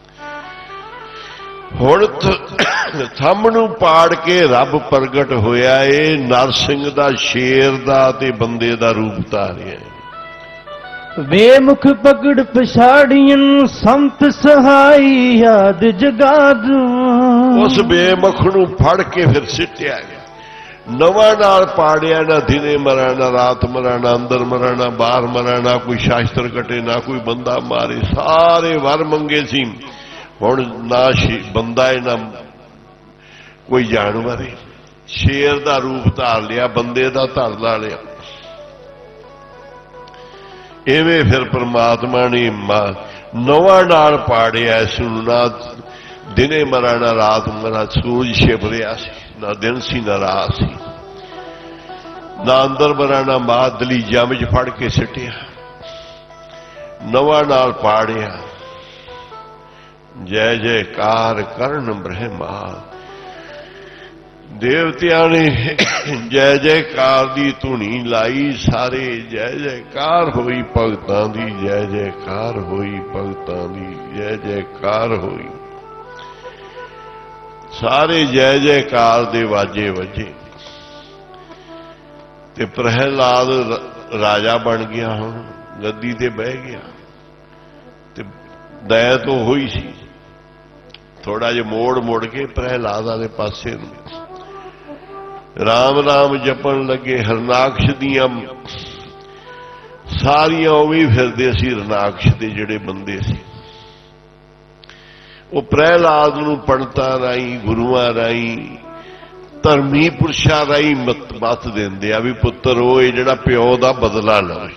ਹੁਣ ਥੰਮ ਨੂੰ ਪਾੜ ਕੇ ਰੱਬ ਪ੍ਰਗਟ ਹੋਇਆ ਏ। ਨਰਸਿੰਘ ਦਾ, ਸ਼ੇਰ ਦਾ ਤੇ ਬੰਦੇ ਦਾ ਰੂਪ ਧਾਰਿਆ। ਵੇਮੁਖ ਪਕੜ ਪਛਾੜੀਆਂ, ਸੰਤ ਸਹਾਈ ਯਾਦ ਜਗਾਦ। ਉਸ ਬੇਮੁਖ ਨੂੰ ਫੜ ਕੇ ਫਿਰ ਸਿੱਟਿਆ ਗਿਆ। ਨਵਾਂ ਨਾਲ ਪਾੜਿਆ, ਨਾ ਦਿਨੇ ਮਰਾਂ, ਨਾ ਰਾਤ ਮਰਾਂ, ਨਾ ਅੰਦਰ ਮਰਾਂ, ਨਾ ਬਾਹਰ ਮਰਾਂ, ਨਾ ਕੋਈ ਸ਼ਾਸਤਰ ਕਟੇ, ਨਾ ਕੋਈ ਬੰਦਾ ਮਾਰੇ। ਸਾਰੇ ਵਰ ਮੰਗੇ ਸੀ। ਹੁਣ ਨਾ ਬੰਦਾ ਹੈ, ਨਾ ਕੋਈ ਜਾਨਵਰ ਹੈ। ਸ਼ੇਰ ਦਾ ਰੂਪ ਧਾਰ ਲਿਆ, ਬੰਦੇ ਦਾ ਧਾਰ ਲਿਆ। ਇਵੇਂ ਫਿਰ ਪਰਮਾਤਮਾ ਨੇ ਨਵਾਂ ਨਾਲ ਪਾੜਿਆ ਇਸ ਨੂੰ। ਨਾ ਦਿਨੇ ਮਰਾ, ਨਾ ਰਾਤ ਮਰਾ, ਸੂਰਜ ਛਿਪ ਰਿਹਾ ਸੀ, ਨਾ ਦਿਨ ਸੀ ਨਾ ਰਾਤ ਸੀ, ਨਾ ਅੰਦਰ ਮਰਾ, ਨਾ ਬਾਹਰ। ਦਲੀਜਾਂ ਵਿੱਚ ਫੜ ਕੇ ਸਿੱਟਿਆ, ਨਵਾਂ ਨਾਲ ਪਾੜਿਆ। ਜੈ ਜੈਕਾਰ ਕਰਨ ਬ੍ਰਹਮਾ। ਦੇਵਤਿਆਂ ਨੇ ਜੈ ਜੈਕਾਰ ਦੀ ਧੁਨੀ ਲਾਈ। ਸਾਰੇ ਜੈ ਜੈਕਾਰ ਹੋਈ ਭਗਤਾਂ ਦੀ, ਜੈ ਜੈਕਾਰ ਹੋਈ ਭਗਤਾਂ ਦੀ, ਜੈ ਜੈਕਾਰ ਹੋਈ। ਸਾਰੇ ਜੈ ਜੈਕਾਰ ਦੇ ਵਾਜੇ ਵੱਜੇ ਤੇ ਪ੍ਰਹਿਲਾਦ ਰਾਜਾ ਬਣ ਗਿਆ। ਹੁਣ ਗੱਦੀ ਤੇ ਬਹਿ ਗਿਆ ਤੇ ਦਇਆ ਤੋਂ ਹੋਈ ਸੀ। ਥੋੜਾ ਜਿਹਾ ਮੋੜ ਮੋੜ ਕੇ ਪ੍ਰਹਿਲਾਦ ਵਾਲੇ ਪਾਸੇ ਨੂੰ ਰਾਮ ਰਾਮ ਜਪਣ ਲੱਗੇ। ਹਰਨਾਕਸ਼ ਦੀਆਂ ਸਾਰੀਆਂ ਉਹ ਵੀ ਫਿਰਦੇ ਸੀ। ਹਰਨਾਕਸ਼ ਦੇ ਜਿਹੜੇ ਬੰਦੇ ਸੀ ਉਹ ਪ੍ਰਹਿਲਾਦ ਨੂੰ ਪੰਡਤਾਂ ਰਾਹੀਂ, ਗੁਰੂਆਂ ਰਾਹੀਂ, ਧਰਮੀ ਪੁਰਸ਼ਾਂ ਰਾਹੀਂ ਮਤ ਮਤ ਦਿੰਦੇ ਆ ਵੀ ਪੁੱਤਰ ਉਹ ਇਹ ਜਿਹੜਾ ਪਿਓ ਦਾ ਬਦਲਾ ਲਵੇ।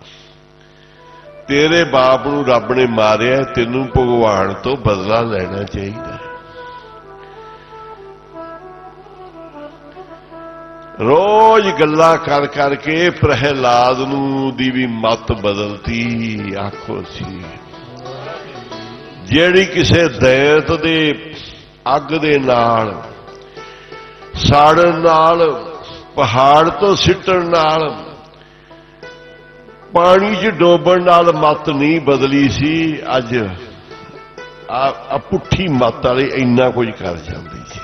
ਤੇਰੇ ਬਾਪ ਨੂੰ ਰੱਬ ਨੇ ਮਾਰਿਆ, ਤੈਨੂੰ ਭਗਵਾਨ ਤੋਂ ਬਦਲਾ ਲੈਣਾ ਚਾਹੀਦਾ। रोज गल्लां कर करके प्रहलाद नूं दी भी मत बदलती। आखो सी जिहड़ी किसे दैत दे अग दे नाल साड़न नाल पहाड़ तो सिੱਟਣ नाल पानी च डोबण नाल मत नहीं बदली सी। अज आ पुट्ठी मत वाले इन्ना कुछ कर जाती सी।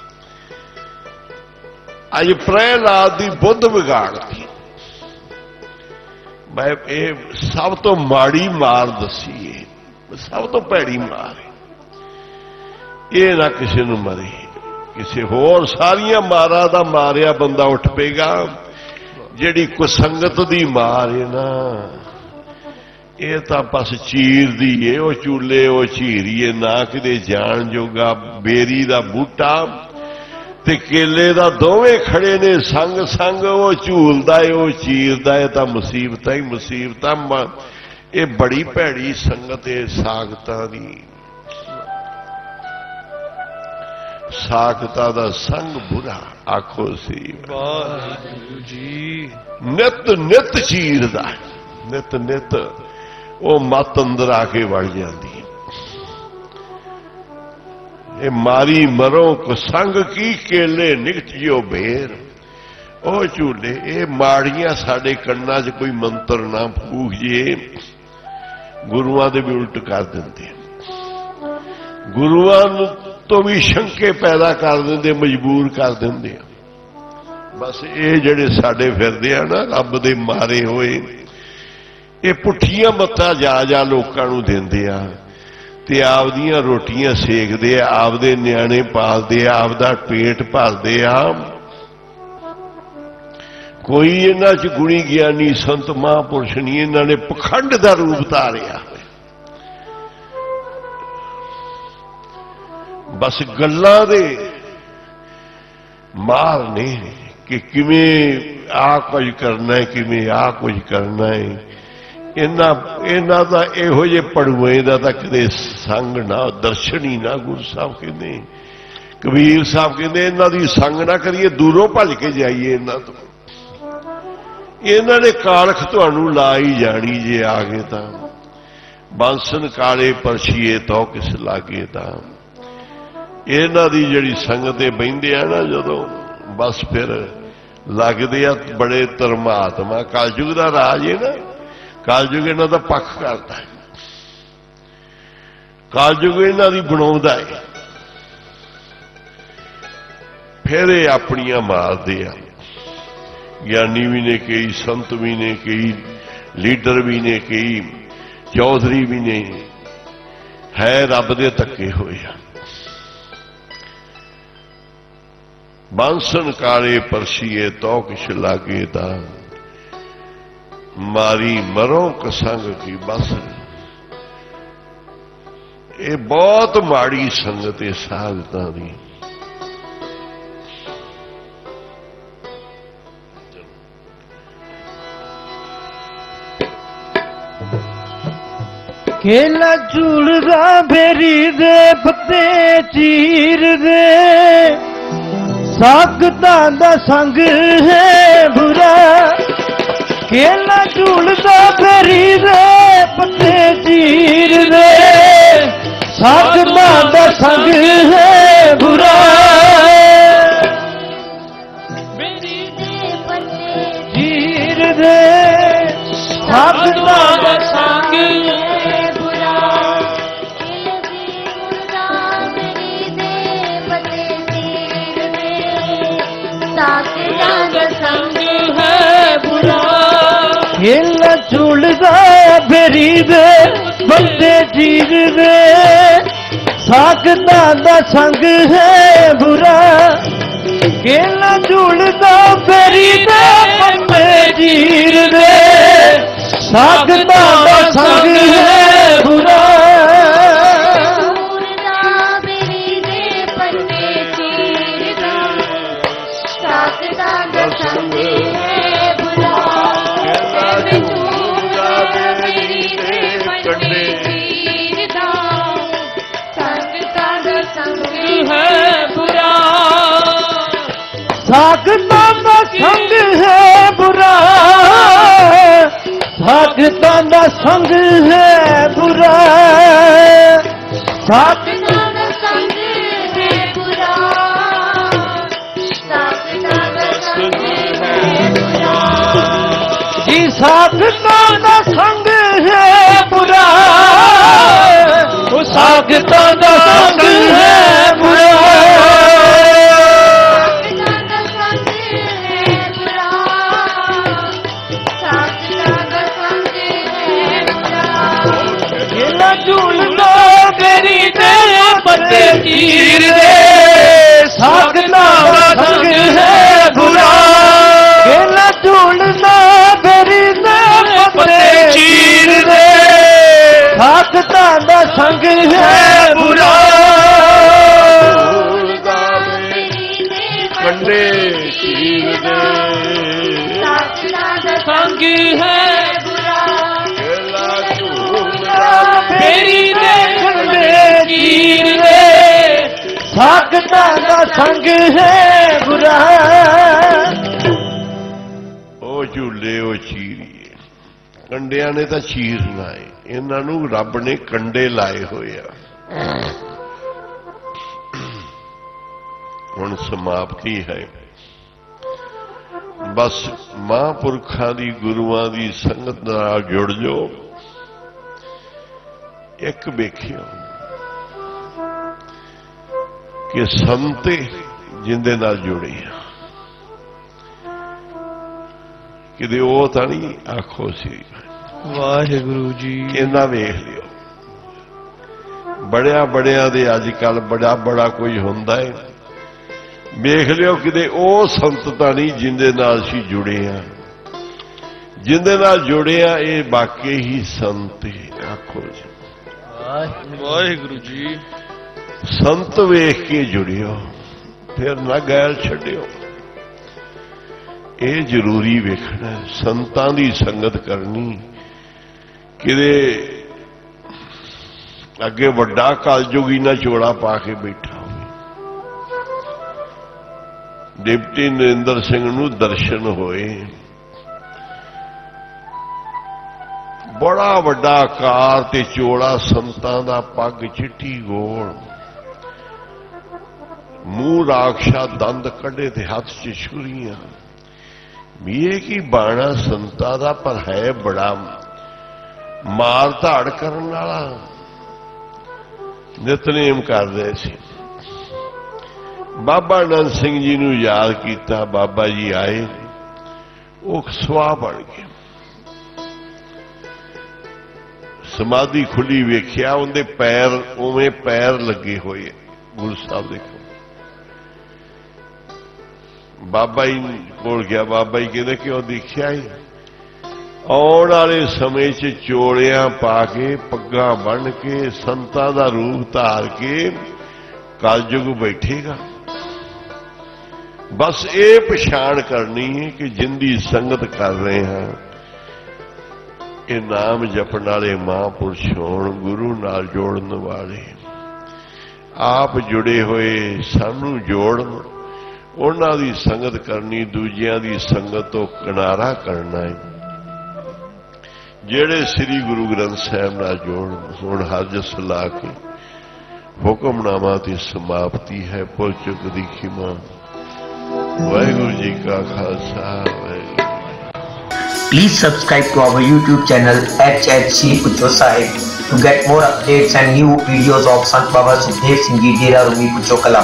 अज प्रहलाद की बुद्ध बिगाड़ती। मैं ये सब तो माड़ी मार दसी है, सब तो भैड़ी मार है। ये ना किसी नूं मरे, किसी होर सारिया मारा दा मारिया बंदा उठ पेगा। जिहड़ी कुसंगत दी मार है ना, ये तो बस चीर दी है। वो चूले वो चीरीए ना किते जान जोगा। बेरी दा बूटा ते केले दा दोवें खड़े ने संग संग। वो झूलदा है वो चीरदा है, तां मुसीबतां ही मुसीबतां। ये बड़ी भैड़ी संगत है सागतां दी। सागतां दा संग बुरा। आखो सी वाहिगुरू जी। नित नित चीरदा, नित नित वो मत अंदर आके वड़ जाती। ये मारी मरो कुसंग की केले निकट जो बेर। ओ झूले ये माड़ियां साडे कन्नां च कोई मंत्र ना फूक जे, गुरुआं दे भी उल्ट कर दिंदे। गुरुआं तो भी शंके पैदा कर देंदे, मजबूर कर देंदे। बस ये जिहड़े साडे फिरदे आ ना रब दे मारे होए, ये पुठियां मत्तां जा जा लोकां नूं दिंदे आ ते आपदियां रोटियां सेकदे आ, आपदे न्याणे पालदे आ, आपदा पेट भरदे आ। कोई इन्हां च गुणी ज्ञानी संत महापुरुष नहीं, इन्हां ने पखंड दा रूप धारिया। बस गल्लां दे मार ने कि किवें आ कुछ करना है, किवें आ कुछ करना है। इन्हां इन्हां दा इहो जे पड़ूए दा तां कदे संग ना, दर्शन ही ना। गुरु साहब कहंदे, कबीर साहब कहंदे इन्हां दी संग ना करिए, दूरों भज के जाइए इन्हां तो। इन्हां ने कालख तुहानूं ला ही जानी जे आ गए तां। बांसन काले परछीए तो किस लागे तां। इन्हां दी जिहड़ी संगत बहिंदे आ ना जदों, बस फिर लगदे आ बड़े धर्मात्मा। कलयुग दा राज है ना, कलयुग इन्हां दा पक्ष करता है, कलयुग इन्हां दी बनाउंदा है। फिर ये अपनियां मारदे आ। ज्ञानी भी ने कई, संत भी ने कई, लीडर भी ने कई, चौधरी भी ने, है रब दे धक्के होए आ। बांसन काले परछीए तो किश लागे दा। मारी मरो कसंग की बस। ये बहुत माड़ी संगत है साधतां दी। केला झूलदा बेरी दे पत्ते चीर दे। सागतां दा संग है बुरा। केला झूलदा बेरी दे पत्ते चीर दे। सागतां दा संग है बुरा। बेरी दे पत्ते चीर दे। सागतां दा संग है बुरा। केला झूलदा बेरी दे पत्ते चीर दे। सागतां दा संग है बुरा। केला झूलदा बेरी दे पत्ते चीर दे। सागतां दा संग है बुरा। सागतां दा संग है बुरा, साखतां दा संग है बुरा, साखतां दा संग है बुरा, साखतां दा संग है बुरा, जी साखतां दा संग है बुरा, वो साखतां दा संग है बुरा, झूलना मेरी दे पत्ते चीर दे, साखतां दा संग है बुरा, केला झूलना मेरी दे पत्ते चीर दे, साखतां दा संग है बुरा, कंडे चीर दे, साखतां दा संग है बुरा, मेरी दे कंडे चीर दे, साखतां दा संग है बुरा। ओ झूले ओ चीरिए, कंडिया ने तो चीरना है, इन्हों रब ने कंडे लाए हुए आ। हुण समाप्ति है, बस महापुरखा दी गुरुआं दी संगत नाल जुड़ जाओ। एक वेखियो कि संते जिंदे नाल जुड़े कि वो तो नहीं आखो सी वाहिगुरु जी, इन्ना वेख लियो। बड़िया बड़िया दे अजकल बड़ा बड़ा कोई हुंदा है, वेख लियो कि वो संत तो नहीं जिंदे नाल सी जुड़े हैं, जिंदे नाल जुड़े हैं ये वाकई ही संत है। आखो जी वाहिगुरु जी, संत वेख के जुड़ियो, फिर ना गैल छड्डियो। ये जरूरी वेखना, संतां दी संगत करनी। किते अगे वड्डा कलयुगी ना चोड़ा पा के बैठा हो, डिप्टी नरेंद्र सिंह नूं दर्शन होए, बड़ा वड्डा आकार ते चोड़ा संतां दा, पग चिट्टी गोल, मूँह राखशा, दंद कढ़े ते हाथ च छुरियां। ये की बाणा संतां दा, पर है बड़ा मार धाड़ करन वाला। नितनेम करदे सी। बाबा नंद सिंह जी नूं याद कीता, बाबा जी आए, वो सुआह बन गए। समाधि खुली वेख्या, उनके पैर उवें पैर लगे हुए गुरु साहब देखो। बाबा जी कोल गया, बाबा जी कहते क्यों देखिया ही आने वाले समय च चोड़ियां पा के, पग्गां बन के, संतां दा रूप धार के कलयुग बैठेगा। बस ये पछाण करनी है कि जिंदी संगत कर रहे हैं, ये नाम जपण वाले महापुरुष होण, गुरु नाल जोड़न वाले, आप जुड़े हुए सानू जोड़न, उन्हां दी संगत करनी, दूजियां दी संगत तो किनारा करना है। जेड़े श्री गुरु ग्रंथ साहिब नाल जोड़न। हुण हाजस ला के हुक्मनामा दी समाप्ति है। भुल चुक दी खिमा। वाहिगुरू जी का Khalsa, Waheguru. Please subscribe to our YouTube channel H H C Pucho Sahib to get more updates and new videos of Sant Baba Sukhdev Singh Ji Dera Rumi Pucho Kala.